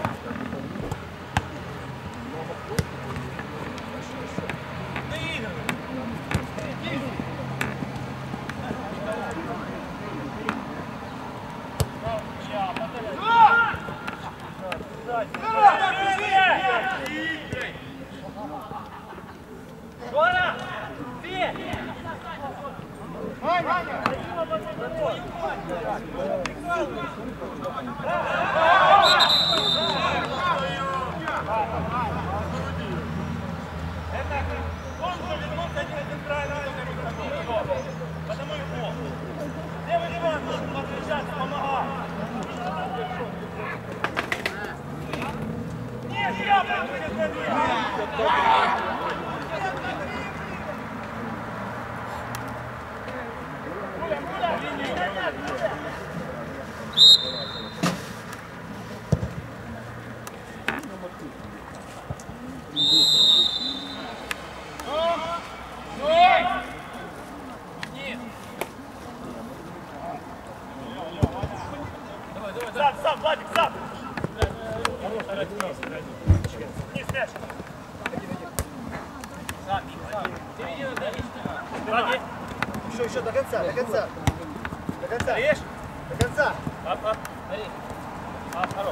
Speaker 2: еще до конца, до конца. До конца.
Speaker 4: Режь.
Speaker 2: До конца.
Speaker 4: Ап, ап, смотри. Ап, хорош.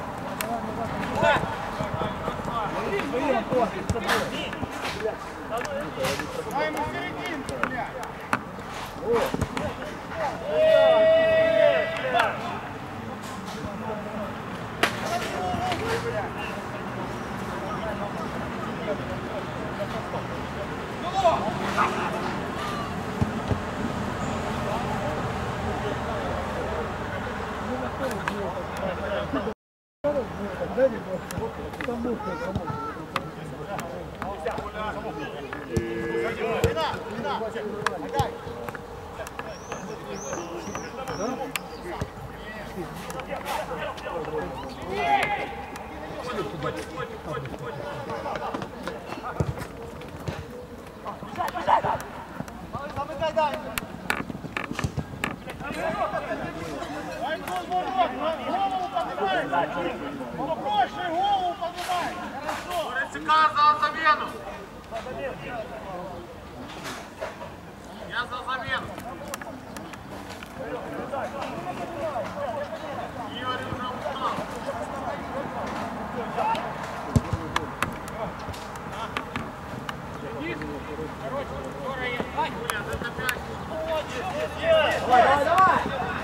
Speaker 1: Дай ему серединку, блядь. За замену! Я за замену! Игорь уже устал!
Speaker 6: Давай, давай, давай!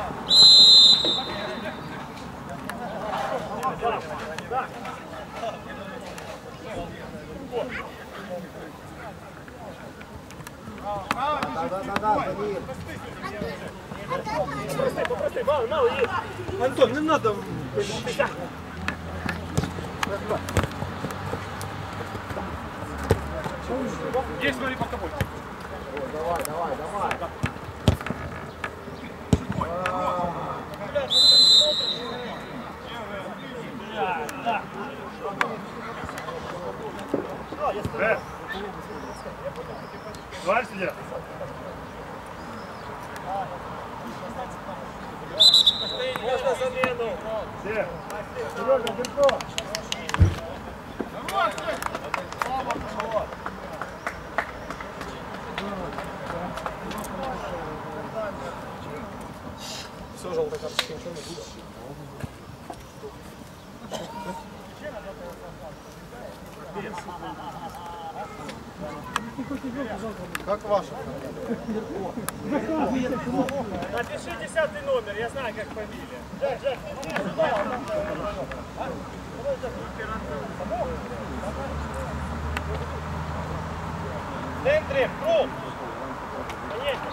Speaker 4: Антон, не надо. Есть, смотри, под тобой.
Speaker 6: Давай, давай, давай.
Speaker 4: Давай сидя. Можно замену. Все. Сережа, Дырко. Все, желтая карточка, ничего не будет.
Speaker 2: Как ваша?
Speaker 4: Напиши десятый номер, я знаю, как фамилия. В центре, круг. Конечно.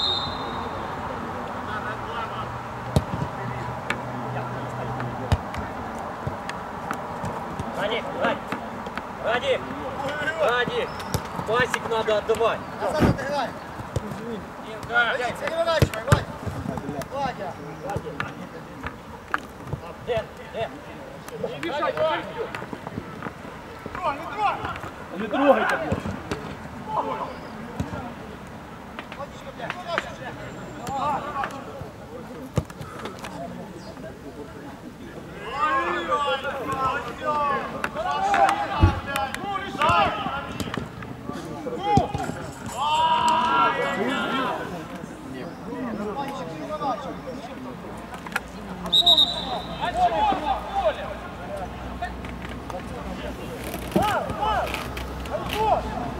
Speaker 4: Вадик, Вадик, Вадик, Вадик, пасик надо отдавать.
Speaker 2: Назад отыграй.
Speaker 4: Динка.
Speaker 2: Переворачивай, Вадь. Вадя.
Speaker 4: Дэн, Дэн. Не мешай, Вадик. Не трогайте, блядь.
Speaker 1: Антон!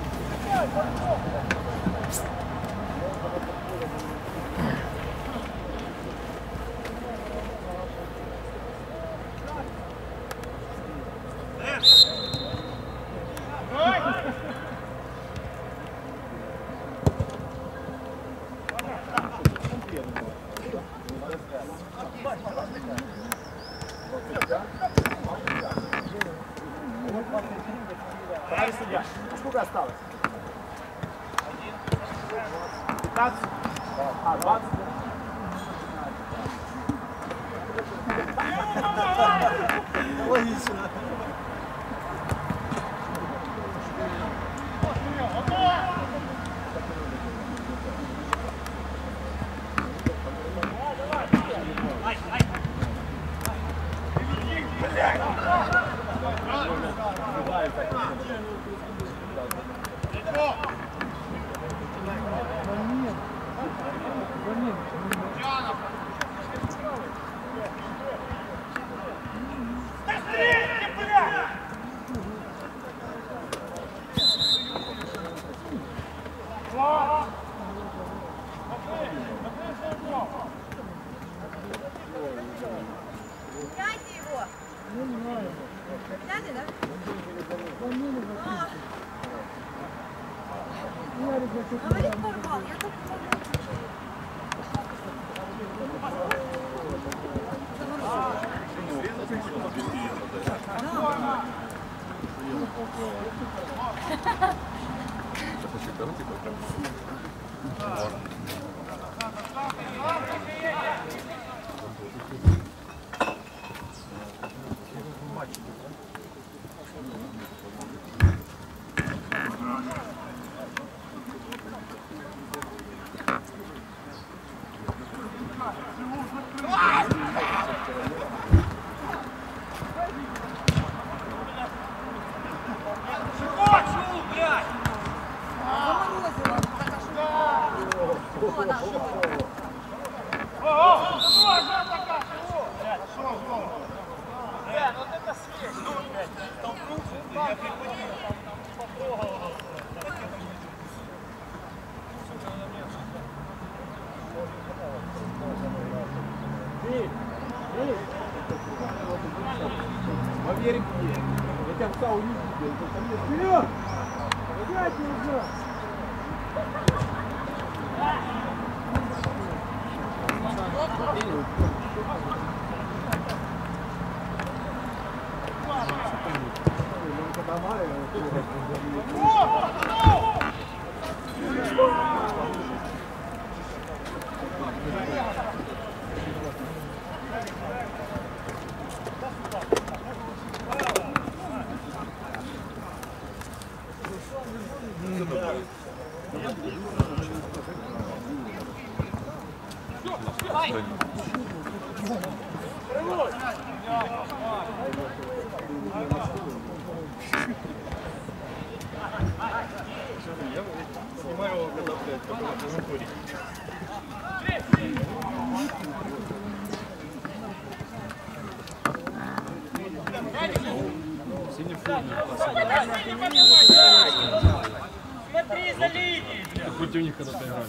Speaker 4: Смотри за линией!
Speaker 3: Хоть у них когда-то играли.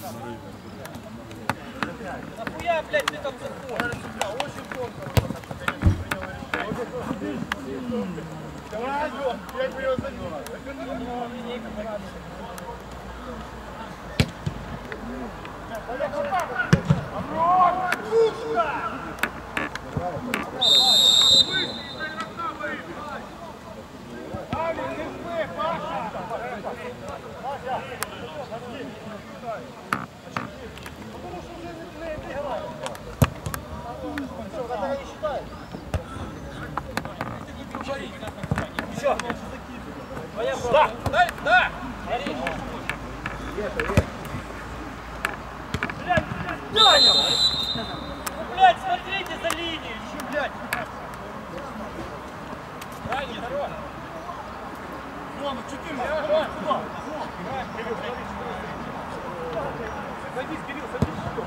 Speaker 4: Нахуя, блядь, ты там заходишь?
Speaker 1: Давай, Алён, я бы его занимал.
Speaker 4: Да, да, да! Блядь, Даня! Ну, блядь, смотрите за линией, еще, блядь! Ранее, здорово!
Speaker 1: Вон, четыре, куда?
Speaker 4: Садись, Кирилл, садись, все!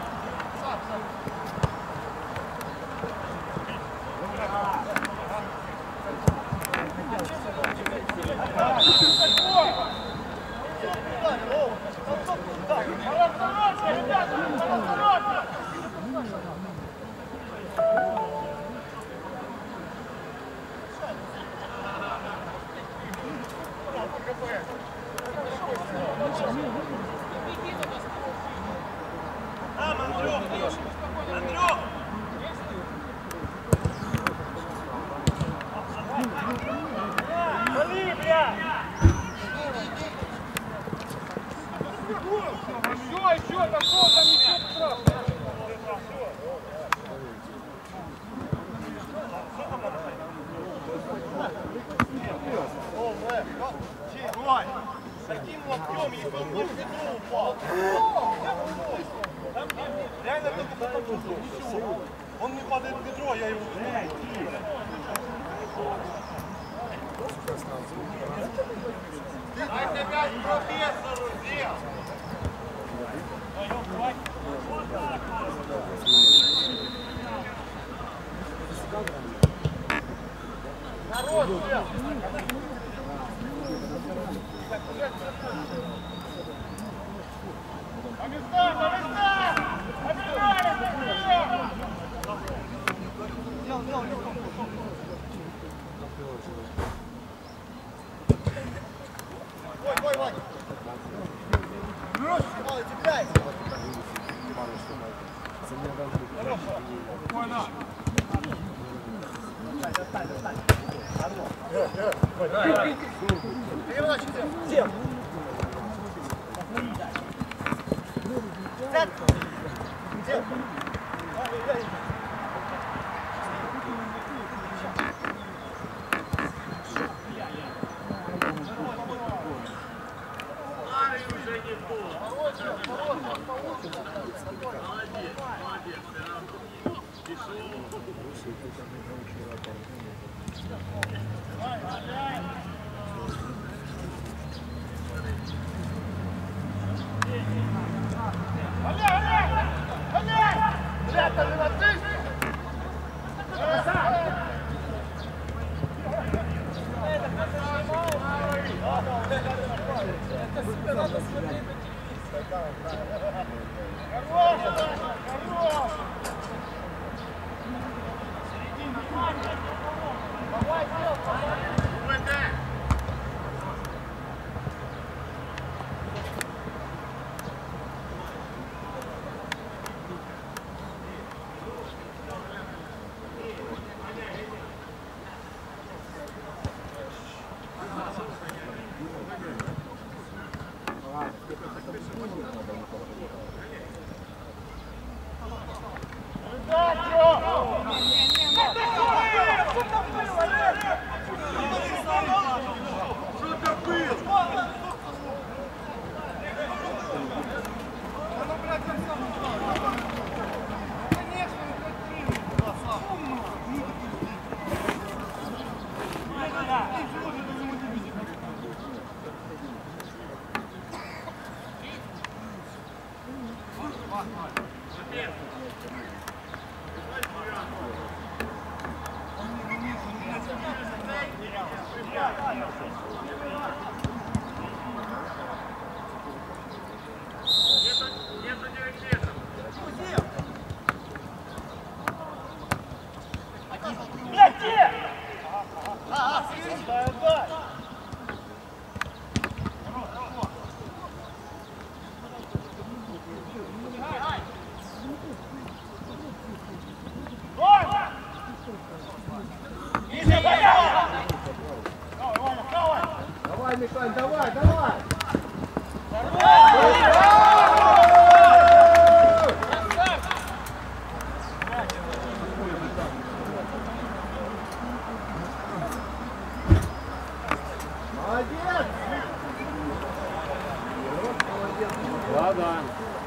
Speaker 1: Таким локтем, и он в ведро упал. Реально только потому, что ничего. Он не падает в ведро, я его узнаю. Дайте опять профессору сделать. Народ, сделал. По местам, по местам! Обижаем! Ой, ой, Ваня! Мало, цепляйся! Спокойно! Достань, достань! Переворачивайся! Всем!
Speaker 2: Давай, Михаил, давай, давай! Молодец!
Speaker 3: Да, да.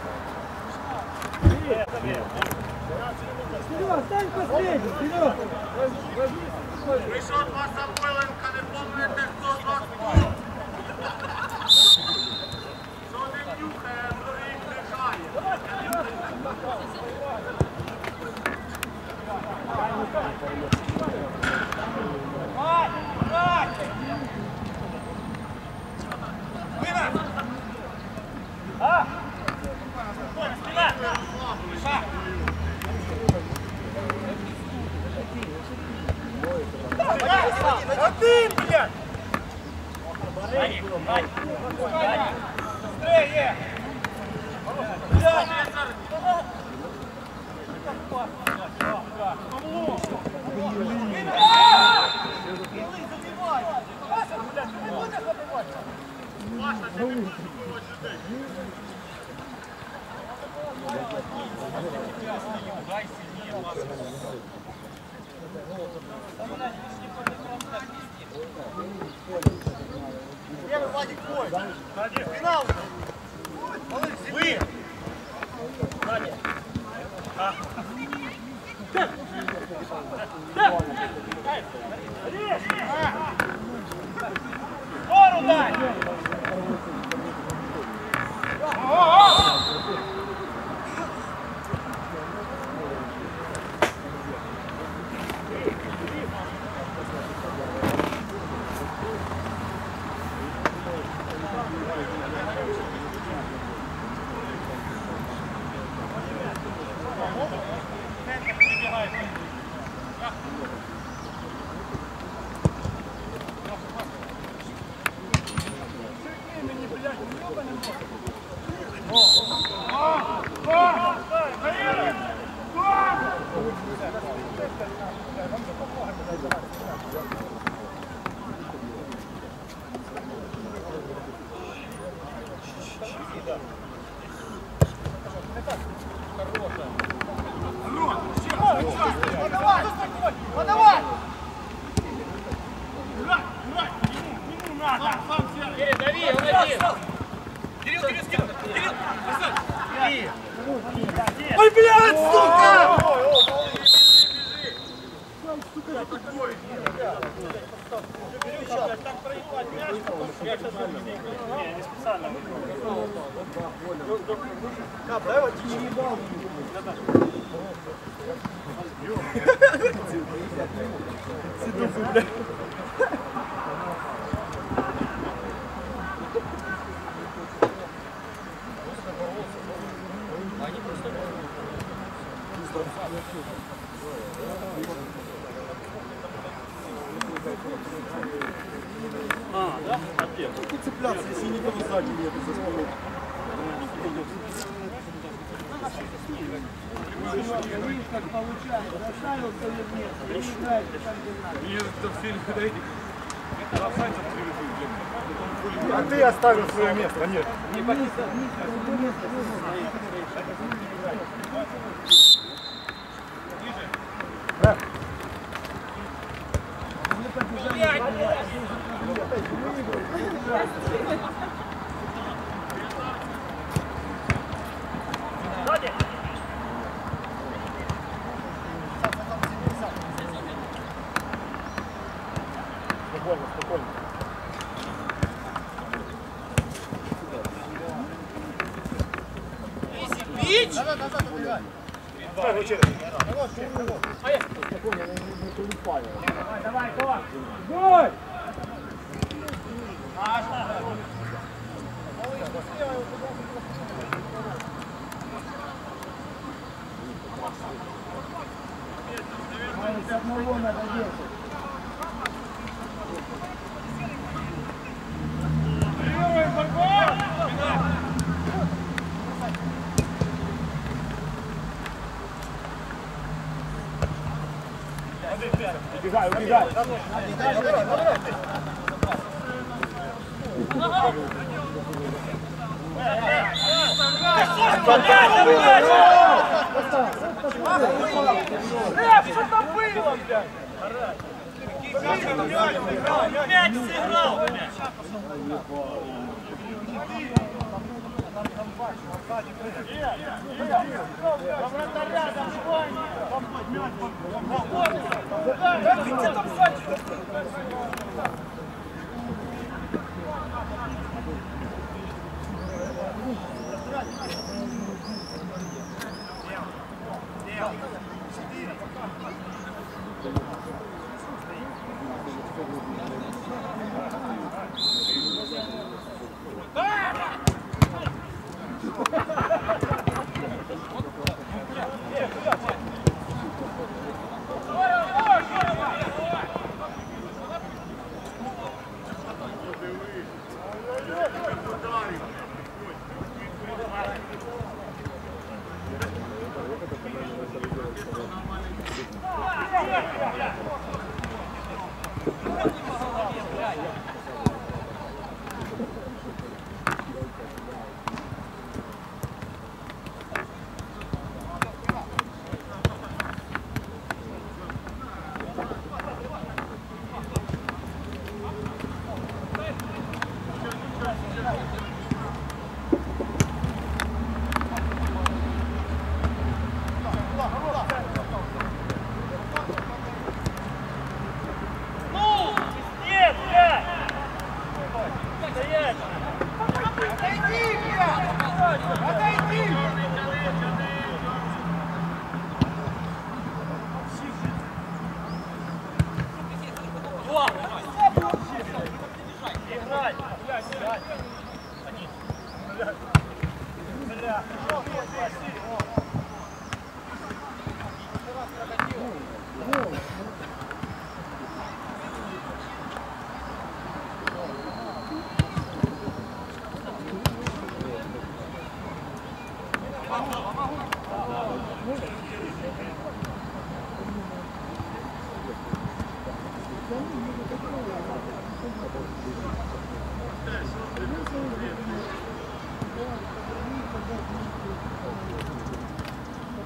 Speaker 4: Серега, стань последний, Серега!
Speaker 1: Вийшов два Самойленка, не помните, хто з вас був. Що не нюхає, а другий дихає.
Speaker 4: Давай, давай! А? Спина! Шаг! Один, блядь! Быстрее!
Speaker 1: Первый Вадик твой. Финал. Вы. Вадик. А.
Speaker 4: Гору дай! Подавай! Подавай!
Speaker 6: Дави, он один.
Speaker 1: Кирилл, Кирилл, скинь! Кирилл!
Speaker 4: Ой, блядь, сука!
Speaker 2: Цепляться, если никого сзади нет, за спиной.
Speaker 4: Видишь, как получается. Заставил свое место. Не играет, там где надо.
Speaker 3: Мне этот фильм подойди. Офсайдом привыкли, блин.
Speaker 2: А ты оставил свое место, нет?
Speaker 4: Не место, место.
Speaker 2: Спокойно, спокойно.
Speaker 1: Бич!
Speaker 2: Назад, назад, убегай.
Speaker 1: Давай, Лучина.
Speaker 2: Спокойно, я не прилипаю.
Speaker 4: Давай, давай, давай. Гой! С одного надо держать.
Speaker 2: Убегай, убегай.
Speaker 4: Что там было, блядь?
Speaker 1: Мяч сыграл!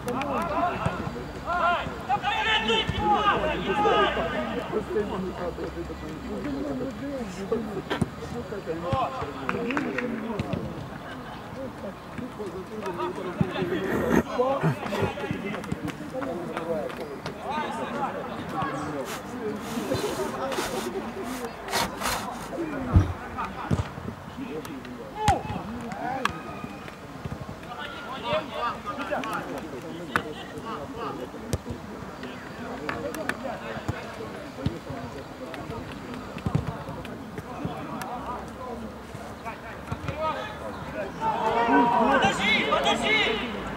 Speaker 4: Подожди, подожди!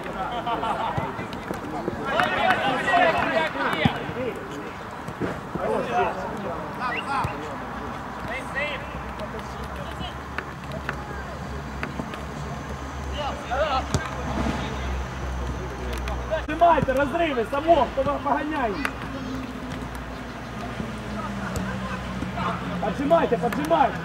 Speaker 6: Отжимайте, розриви, само, хто вам поганяє. Поджимайте, поджимайте.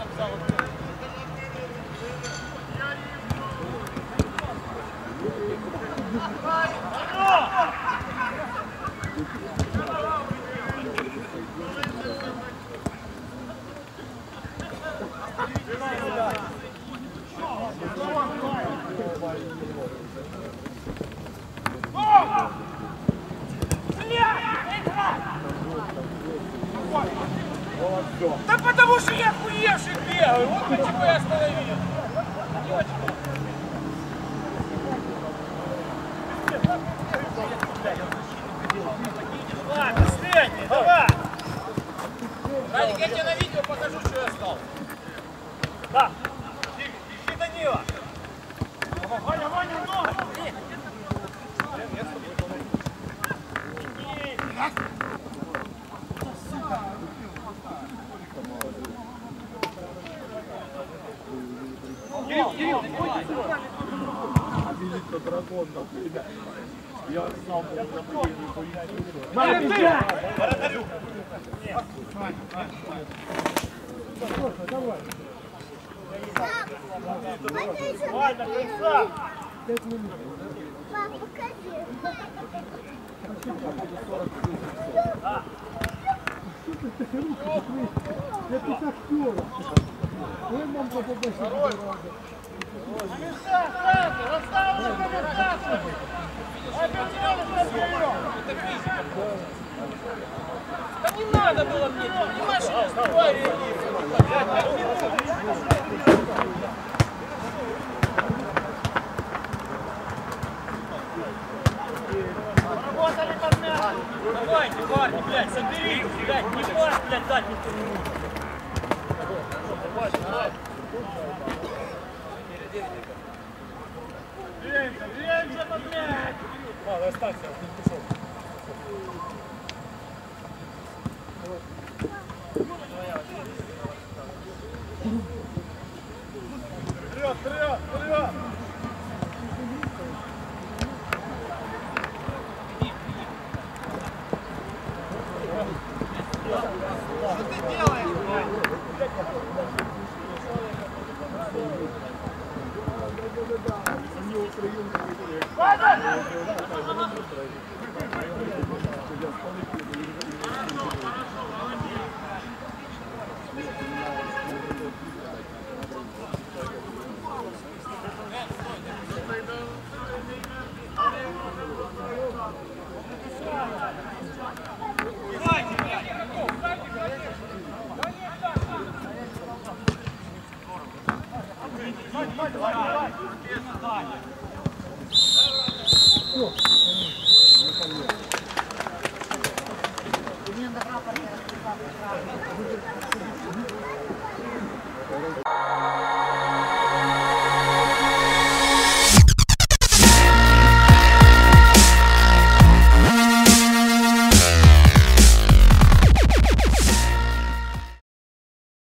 Speaker 4: Да потому что я хуевший бегаю, вот почему я остановил. Ладно, средний, давай. Радик, я тебе на видео покажу, что я стал. Да. Ищи Данила. Ваня, Ваня, ног.
Speaker 6: Кирилл, Кирилл, я сам давай.
Speaker 4: Ваня, красава.
Speaker 7: Пять минут. Папа, покажи. Я тут актер. Ой, мам, папа, побольше.
Speaker 4: На места, сразу, расставлю на места. Это физика. Да не надо было мне, понимаешь, я не успеваю реагировать. Работали под мясо. Давайте, парни, блядь, соберись, блядь, не пар, блядь, дать никто не может. Давай, давай. Двигаемся, двигаемся, блядь. Мало, останься, не пошел. Вперед, вперед, вперед! Что ты делаешь?
Speaker 5: Мне надо прапор.